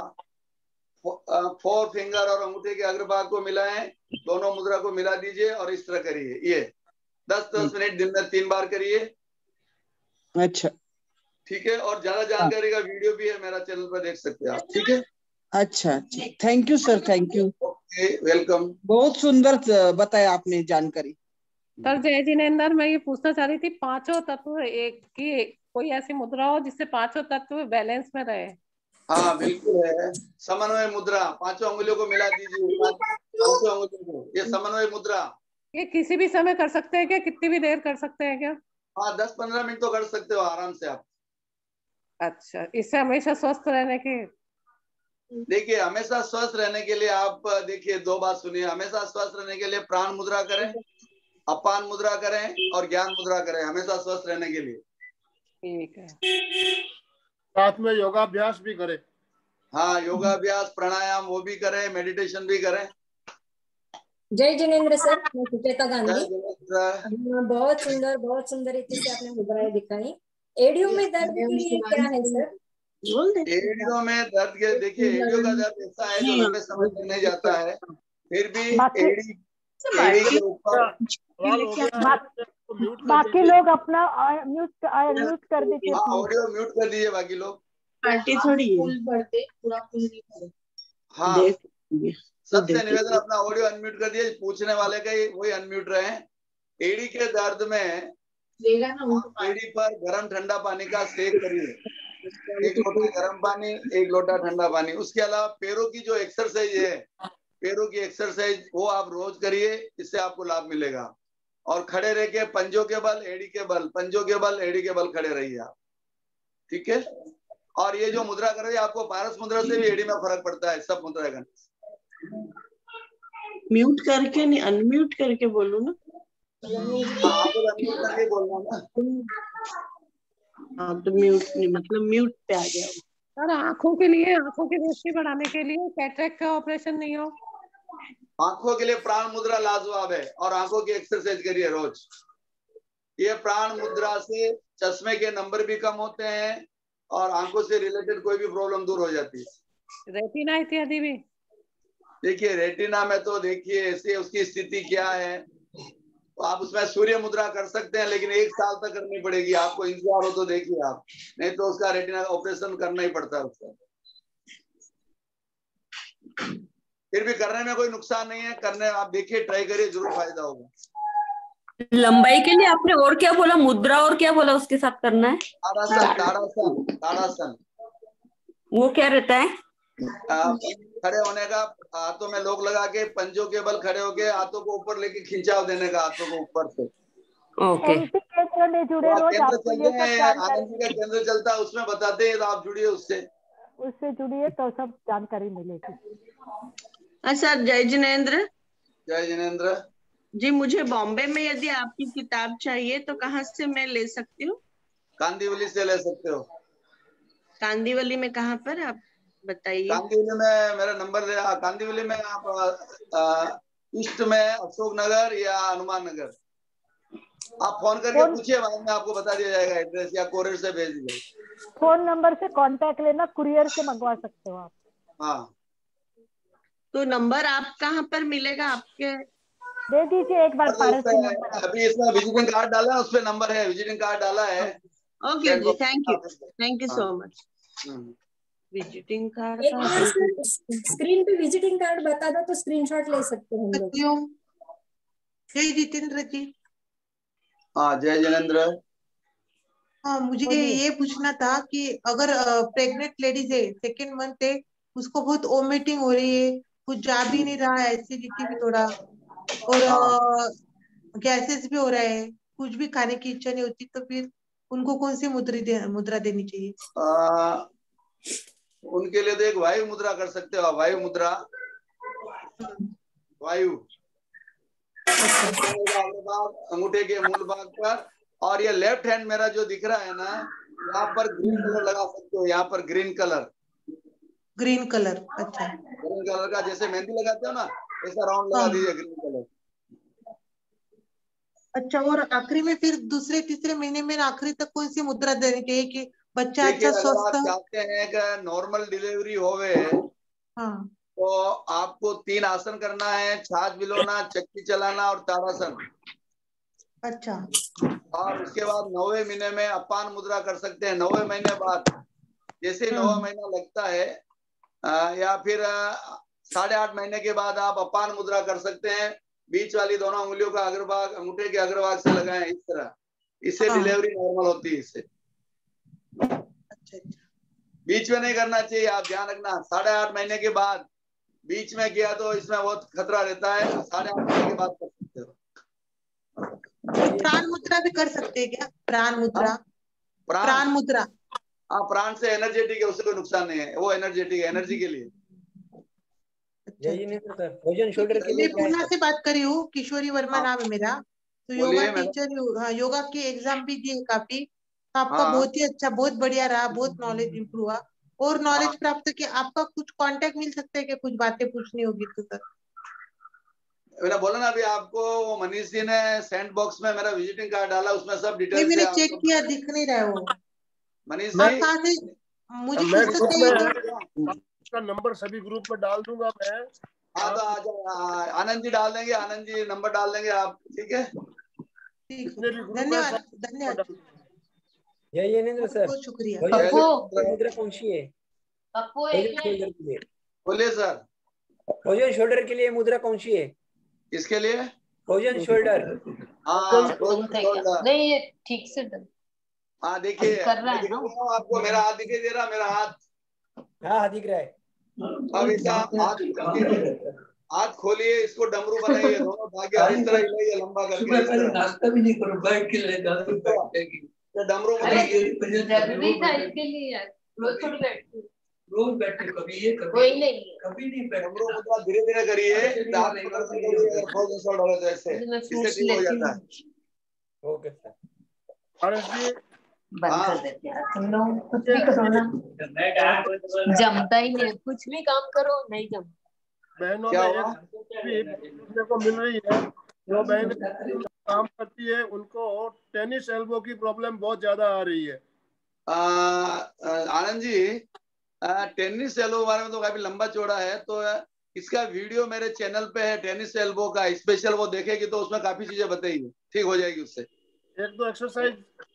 4 फिंगर और अंगूठे के अग्रभाग को मिलाएं, दोनों मुद्रा को मिला दीजिए और इस तरह करिए। ये 10-10 मिनट दिन में 3 बार करिए। अच्छा ठीक है। और ज्यादा जानकारी का वीडियो भी है मेरा चैनल पर, देख सकते हैं आप। ठीक है। अच्छा, thank you sir, thank you. Welcome. बहुत सुंदर बताया आपने जानकारी। सर जय जिनेंद्र, मैं ये पूछना चाह रही थी, पांचों तत्व एक की कोई ऐसी मुद्रा हो जिससे पांचों तत्व बैलेंस में रहे। हाँ बिल्कुल है, समन्वय मुद्रा, पांचों अंगुलियों को मिला दीजिए, पांचों अंगुलियों को, ये समन्वय मुद्रा। ये किसी भी समय कर सकते हैं क्या? कितनी भी देर कर सकते हैं क्या? हाँ 10-15 मिनट तो कर सकते हो आराम से आप। अच्छा, इससे हमेशा स्वस्थ रहने की। देखिए हमेशा स्वस्थ रहने के लिए आप देखिए 2 बात सुनिए, हमेशा स्वस्थ रहने के लिए प्राण मुद्रा करें, अपान मुद्रा करें और ज्ञान मुद्रा करें, हमेशा स्वस्थ रहने के लिए। ठीक है। साथ में योगाभ्यास भी करें। हाँ योगाभ्यास, प्राणायाम वो भी करें, मेडिटेशन भी करें। जय जिनेंद्र सर, मैं सुचेता गांधी। जय जिनेंद्र। बहुत सुंदर रीति से आपने मुद्राएं दिखाई। एडियो में दर्द के लिए क्या है सर? एडियो में दर्द के, देखिए एडियो का दर्द ऐसा है जो लंबे समय तक नहीं जाता है, फिर भी एडी के ऊपर। बाकी लोग अपना म्यूट कर दीजिए। हाँ ऑडियो म्यूट कर दीजिए बाकी लोग। आंटी थोड़ी हाँ सबसे निवेदन, अपना ऑडियो अनम्यूट कर दिए, पूछने वाले का ही वही अनम्यूट रहे। एडी के दर्द में एडी पर गर्म ठंडा पानी का सेक करिए, 1 लोटा गर्म पानी 1 लोटा ठंडा पानी। उसके अलावा पैरों की जो एक्सरसाइज है, पैरों की एक्सरसाइज वो आप रोज करिए, इससे आपको लाभ मिलेगा। और खड़े रह के पंजों के बल एडी के बल, पंजों के बल एडी के बल खड़े रहिए आप, ठीक है। और ये जो मुद्रा कर रही है, आपको पारस मुद्रा से भी एडी में फर्क पड़ता है, सब मुद्रा करने से। म्यूट करके नहीं, अनम्यूट करके बोलो ना। आप अनम्यूट करके बोलना ना। हाँ तो म्यूट नहीं, मतलब म्यूट पे आ गया। सर आंखों के लिए, आंखों की रोशनी बढ़ाने के लिए कैटरेक्ट का ऑपरेशन नहीं हो? आंखों के लिए प्राण मुद्रा लाजवाब है, और आंखों की एक्सरसाइज करिए रोज। ये प्राण मुद्रा से चश्मे के नंबर भी कम होते हैं और आंखों से रिलेटेड कोई भी प्रॉब्लम दूर हो जाती है। रेटिना इत्यादि भी। देखिए रेटिना में तो देखिए ऐसे उसकी स्थिति क्या है, तो आप उसमें सूर्य मुद्रा कर सकते हैं, लेकिन 1 साल तक करनी पड़ेगी आपको, इंतजार हो तो देखिए आप, नहीं तो उसका रेटिना का ऑपरेशन करना ही पड़ता है उसका। फिर भी करने में कोई नुकसान नहीं है, करने आप देखिए, ट्राई करिए, जरूर फायदा होगा। लंबाई के लिए आपने और क्या बोला? मुद्रा और क्या बोला उसके साथ करना है? ताड़ासन, ताड़ासन, ताड़ासन। वो क्या रहता है? खड़े होने का, हाथों में लोग लगा के पंजों के बल खड़े होके हाथों को ऊपर लेके खिंचाव देने का, हाथों को ऊपर से। ओके। केंद्र में जुड़े रोज केंद्र आपको चलते ये सब हैं, आनंद जी का केंद्र चलता है, उसमें बताते हैं, तो आप जुड़िए उससे जुड़िए तो सब जानकारी मिलेगी। सर जय जिनेंद्र। जय जिनेंद्र जी, मुझे बॉम्बे में यदि आपकी किताब चाहिए तो कहाँ से मैं ले सकती हूँ? कांदीवली से ले सकते हो। कांदीवली में कहाँ पर, आप बताइए। कांदीवली में मेरा नंबर ले, कांदीवली में आप ईस्ट में अशोक नगर या हनुमान नगर, आप फोन करके पूछिए, बाद में आपको बता दिया जाएगा एड्रेस, या कोरियर से भेज दीजिए। फोन नंबर से कांटेक्ट लेना, कुरियर से मंगवा सकते हो आप। हाँ तो नंबर आप कहाँ पर मिलेगा आपके? दे दीजिए एक बार पारस जी नंबर। अभी इसमें विजिटिंग कार्ड डाला है, उस पे नंबर है, विजिटिंग कार्ड डाला है। Okay ji, thank you so much. Visiting card screen पे विजिटिंग कार्ड बता दो तो स्क्रीनशॉट ले सकते हैं हम लोग। जय जितेंद्र जी। हाँ जय जिनेंद्र। हाँ मुझे ये पूछना था कि अगर प्रेग्नेंट लेडीज है, 2nd मंथ है, उसको बहुत वोमिटिंग हो रही है, कुछ जा भी नहीं रहा है, एसिडिटी भी थोड़ा, और गैसेस भी हो रहा है, कुछ भी खाने की इच्छा नहीं होती, तो फिर उनको कौन सी मुद्रा देनी चाहिए? उनके लिए तो एक वायु मुद्रा कर सकते हो, वायु मुद्रा, वायु अंगूठे के मूल भाग पर, और ये लेफ्ट हैंड मेरा जो दिख रहा है ना, यहाँ पर ग्रीन कलर लगा सकते हो, यहाँ पर ग्रीन कलर। अच्छा, ग्रीन कलर का जैसे मेहंदी लगाते हो ना, ऐसा राउंड लगा दीजिए ग्रीन कलर। अच्छा, और आखिरी में फिर 2-3 महीने में आखिरी तक कौन सी मुद्रा देनी चाहिए कि बच्चा अच्छा स्वस्थ? आप चाहते हैं कि नॉर्मल डिलीवरी होवे, हाँ, तो आपको 3 आसन करना है, छाछ बिलोना, चक्की चलाना और ताड़ासन। अच्छा, और उसके बाद 9वें महीने में अपान मुद्रा कर सकते हैं। 9वें महीने बाद, जैसे 9वां महीना लगता है, या फिर 8.5 महीने के बाद आप अपान मुद्रा कर सकते हैं। बीच वाली दोनों उंगलियों का अग्रभाग अंगूठे के अग्रभाग से लगाएं इस तरह, इससे डिलीवरी नॉर्मल होती है। इससे बीच में नहीं करना चाहिए, आप ध्यान रखना। 8.5 महीने के बाद बीच में किया तो इसमें बहुत खतरा रहता है। 8.5 महीने के बाद कर सकते हो। प्राण मुद्रा भी कर सकते हैं क्या? प्राण मुद्रा, प्राण मुद्रा। हाँ, प्राण से एनर्जेटिक है, उससे कोई नुकसान नहीं है, वो एनर्जेटिक है, एनर्जी के लिए। भोजन शोल्डर के लिए मैं पूना से बात कर रही हूँ, किशोरी वर्मा नाम है मेरा। तो योगा टीचर, हाँ, योगा की एग्जाम भी दी है काफी। आपका बहुत ही अच्छा, बहुत बढ़िया रहा, बहुत नॉलेज इम्प्रूव हुआ और नॉलेज प्राप्त किया। आपका कुछ कांटेक्ट मिल सकता है कि कुछ बातें पूछनी होगी तो सर? मैंने बोला ना अभी आपको, वो मनीष जी ने सेंड बॉक्स में मेरा विजिटिंग कार्ड डाला, उसमें सब डिटेल्स मैंने चेक किया, दिख नहीं रहा है वो। मनीष जी कहाँ से मुझे पूछ सकते हैं? का नंबर सभी ग्रुप में डाल दूंगा मैं। हाँ तो आनंद जी डाल देंगे, आनंद जी नंबर डाल देंगे आप, ठीक है? धन्यवाद, धन्यवाद। जय जिनेंद्र सर, बहुत शुक्रिया। मुद्रा कौन सी है? बोलिए सर। भोजन शोल्डर के लिए मुद्रा कौन सी है? किसके लिए? भोजन शोल्डर। नहीं, ये ठीक से हाँ देखिए, कर रहा है ना आपको मेरा हाथ दिखाई दे रहा, मेरा हाथ? हाँ दिख रहा है। अब इसका हाथ खोलिए, इसको डमरू बनाइए, दोनों धागे और इस तरह हिलाइए लंबा करके। नाश्ता भी नहीं करो, बैठ के ले डमरू जरूरी था इसके लिए यार, रोज थोड़ी बैठती, रोज बैठे, कभी ये कोई नहीं, कभी नहीं बैठे। डमरू मुद्रा धीरे धीरे करिए, ऐसे इससे ठीक हो जाता है। Okay sir. बंद कर देते हैं तुम लोग, कुछ भी करो ना, जमता ही नहीं, कुछ भी काम करो नहीं जमता। बहनों में देखने को मिल रही है, जो बहन काम करती है उनको टेनिस एल्बो की प्रॉब्लम बहुत ज्यादा आ रही है। आनंद जी, टेनिस एल्बो बारे में तो काफी लंबा चौड़ा है, तो इसका वीडियो मेरे चैनल पे है, टेनिस एल्बो का स्पेशल, वो देखेगी तो उसमें काफी चीजें बताएगी, ठीक हो जाएगी उससे। एक दो एक्सरसाइज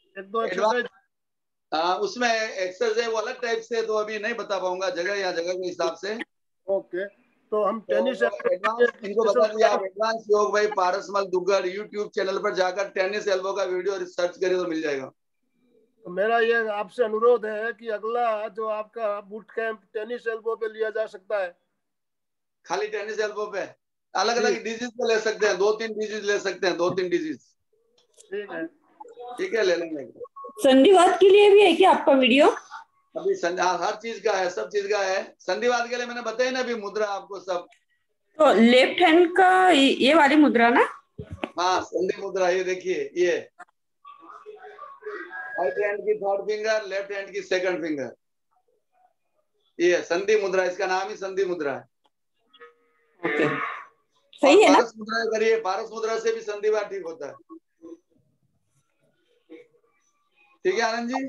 उसमें एक्सरसाइज वो अलग टाइप से, तो अभी नहीं बता पाऊंगा, जगह या जगह के हिसाब से। ओके, तो हम टेनिस इनको बता दिया, आप एडवांस योग भाई पारसमल दुग्गड़ यूट्यूब चैनल पर जाकर टेनिस एल्बो का वीडियो सर्च करिए तो मिल जाएगा। तो मेरा ये आपसे अनुरोध है कि अगला जो आपका बूट कैंप टेनिस एल्बो पे लिया जा सकता है। खाली टेनिस एल्बो पे? अलग अलग डिजीज पे ले सकते हैं, 2-3 डिजीज ले सकते हैं, 2-3 डिजीज। ठीक है, ठीक है, ले लेंगे। संधिवात के लिए भी है क्या आपका वीडियो? अभी हर चीज का है, सब चीज का है। संधिवात के लिए मैंने बताया ना अभी मुद्रा आपको सब। तो लेफ्ट हैंड का ये वाली मुद्रा ना? हाँ, संधि मुद्रा, ये देखिए, ये राइट हैंड की 3rd फिंगर, लेफ्ट हैंड की 2nd फिंगर, ये संधि मुद्रा, इसका नाम ही संधि मुद्रा है। ओके, सही है ना? पारस मुद्रा करिए, पारस मुद्रा से भी संधिवात ठीक होता है। ठीक है आनंद जी।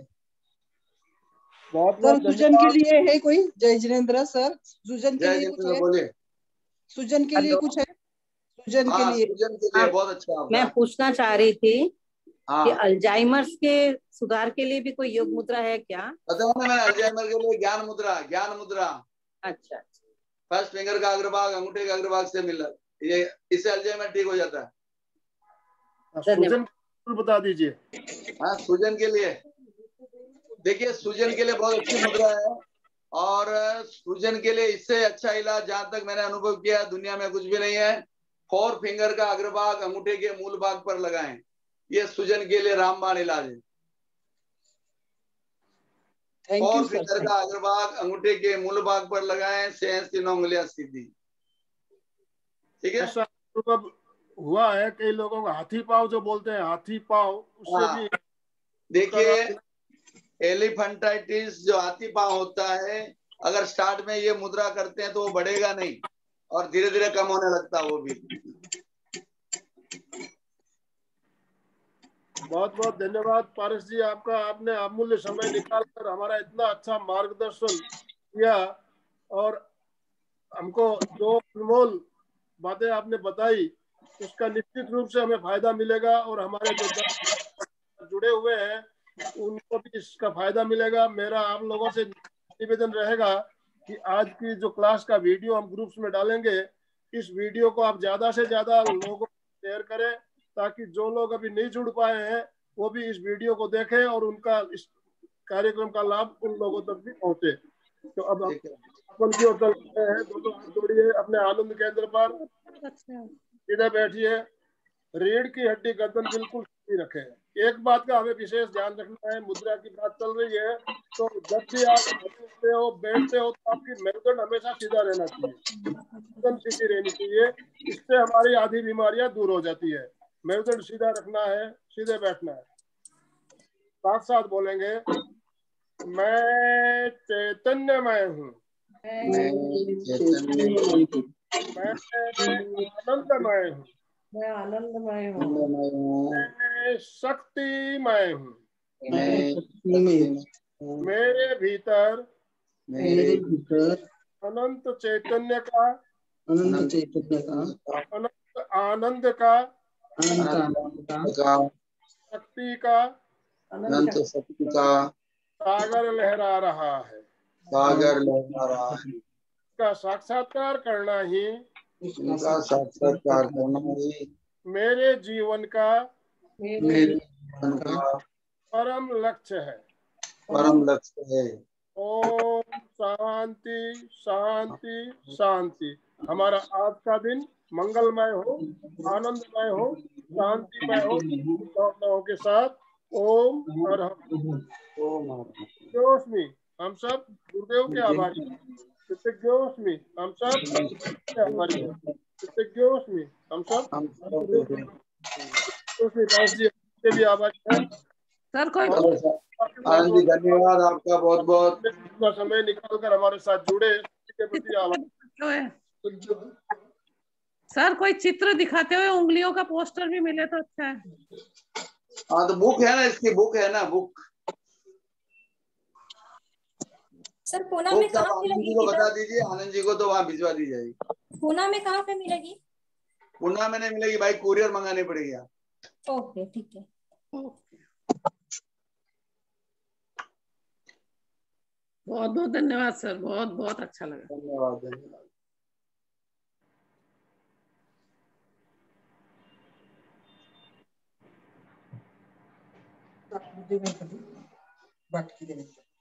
सर सूजन के लिए है कोई? जय जिनेंद्र सर, सूजन के लिए कुछ है? बोलिए। सूजन के लिए कुछ है? सूजन के लिए? सूजन के लिए बहुत अच्छा। मैं पूछना चाह रही थी कि अल्जाइमर्स के सुधार के लिए भी कोई योग मुद्रा है क्या? बताओ ना, मैंने अल्जाइमर के लिए ज्ञान मुद्रा, ज्ञान मुद्रा। अच्छा, 1st फिंगर का अग्रभाग अंगूठे का अग्रभाग से मिला, ये इससे अल्जाइमर ठीक हो जाता है। सूजन बता दीजिए। हाँ, सूजन के लिए देखिए, सूजन के लिए बहुत अच्छी मुद्रा है, और सूजन के लिए इससे अच्छा इलाज जहां तक मैंने अनुभव किया दुनिया में कुछ भी नहीं है। 4 फिंगर का अग्रभाग अंगूठे के मूल भाग पर लगाएं, ये सूजन के लिए रामबाण इलाज है। 4 फिंगर का अग्रभाग अंगूठे के मूल भाग पर लगाएं, शेष 3 उंगलियां सीधी। ठीक है, ऐसा हुआ है कई लोगों को हाथी पाव जो बोलते हैं, हाथी पाव, उससे भी देखिए एलिफेंटाइटिस जो हाथी पांव होता है, अगर स्टार्ट में ये मुद्रा करते हैं तो वो बढ़ेगा नहीं और धीरे धीरे कम होने लगता है वो भी। बहुत बहुत धन्यवाद पारस जी आपका, आपने अमूल्य समय निकालकर हमारा इतना अच्छा मार्गदर्शन किया और हमको जो अनमोल बातें आपने बताई उसका निश्चित रूप से हमें फायदा मिलेगा और हमारे जो जुड़े हुए हैं उनको भी इसका फायदा मिलेगा। मेरा आप लोगों से निवेदन रहेगा कि आज की जो क्लास का वीडियो हम ग्रुप्स में डालेंगे, इस वीडियो को आप ज्यादा से ज्यादा लोगों को शेयर करें, ताकि जो लोग अभी नहीं जुड़ पाए हैं वो भी इस वीडियो को देखें और उनका इस कार्यक्रम का लाभ उन लोगों तक भी पहुंचे। तो अब अपन की ओर चलते हैं। दोनों हाथ जोड़िए अपने आनंद केंद्र पर, इधर बैठिए, रीढ़ की हड्डी गर्दन बिल्कुल सीधी रखें। एक बात का हमें विशेष ध्यान रखना है, मुद्रा की बात चल रही है तो जब भी आप खड़े हो बैठते हो तो आपकी मेरुदंड हमेशा सीधा रहना चाहिए, गर्दन सीधी रहनी चाहिए। इससे हमारी आधी बीमारियां दूर हो जाती है। मेरुदंड सीधा रखना है, सीधे बैठना है। साथ साथ बोलेंगे, मैं चैतन्यमय हूँ, मैं आनंदमय हूँ, मैं आनंदमय हूँ, मैं शक्तिमय हूँ, मेरे भीतर अनंत चैतन्य का, अनंत आनंद का, शक्ति का, अनंत शक्ति का सागर लहरा रहा है। सागर लहरा रहा है। का साक्षात्कार करना ही, इनका साक्षात्कार करना ही मेरे जीवन का परम लक्ष्य है। परम लक्ष्य है। ओम शांति शांति शांति। हमारा आज का दिन मंगलमय हो, आनंदमय हो, शांतिमय हो। भावनाओं के साथ ओम अरहम। हम सब गुरुदेव के आभारी हैं। कृतज्ञोस्मि हम सब आभारी हैं। कृतज्ञोस्मि हम सब दास जी के भी आभारी हैं। सर कोई आनंद जी धन्यवाद आपका बहुत बहुत। इतना समय निकाल कर हमारे साथ जुड़े, इसके प्रति आभार। सर कोई चित्र दिखाते हुए उंगलियों का पोस्टर भी मिले तो अच्छा है। हाँ तो बुक है ना, इसकी बुक है ना, बुक सर पूना में कहाँ आनंद मिलेगी? जी को बता दीजिए, आनंद जी को तो वहाँ भिजवा दी जाएगी। पूना में कहाँ पे मिलेगी? पूना में नहीं मिलेगी भाई, कुरियर मंगानी पड़ेगी। ओके ठीक है। बहुत बहुत धन्यवाद सर, बहुत बहुत अच्छा लगा। धन्यवाद धन्यवाद। बात की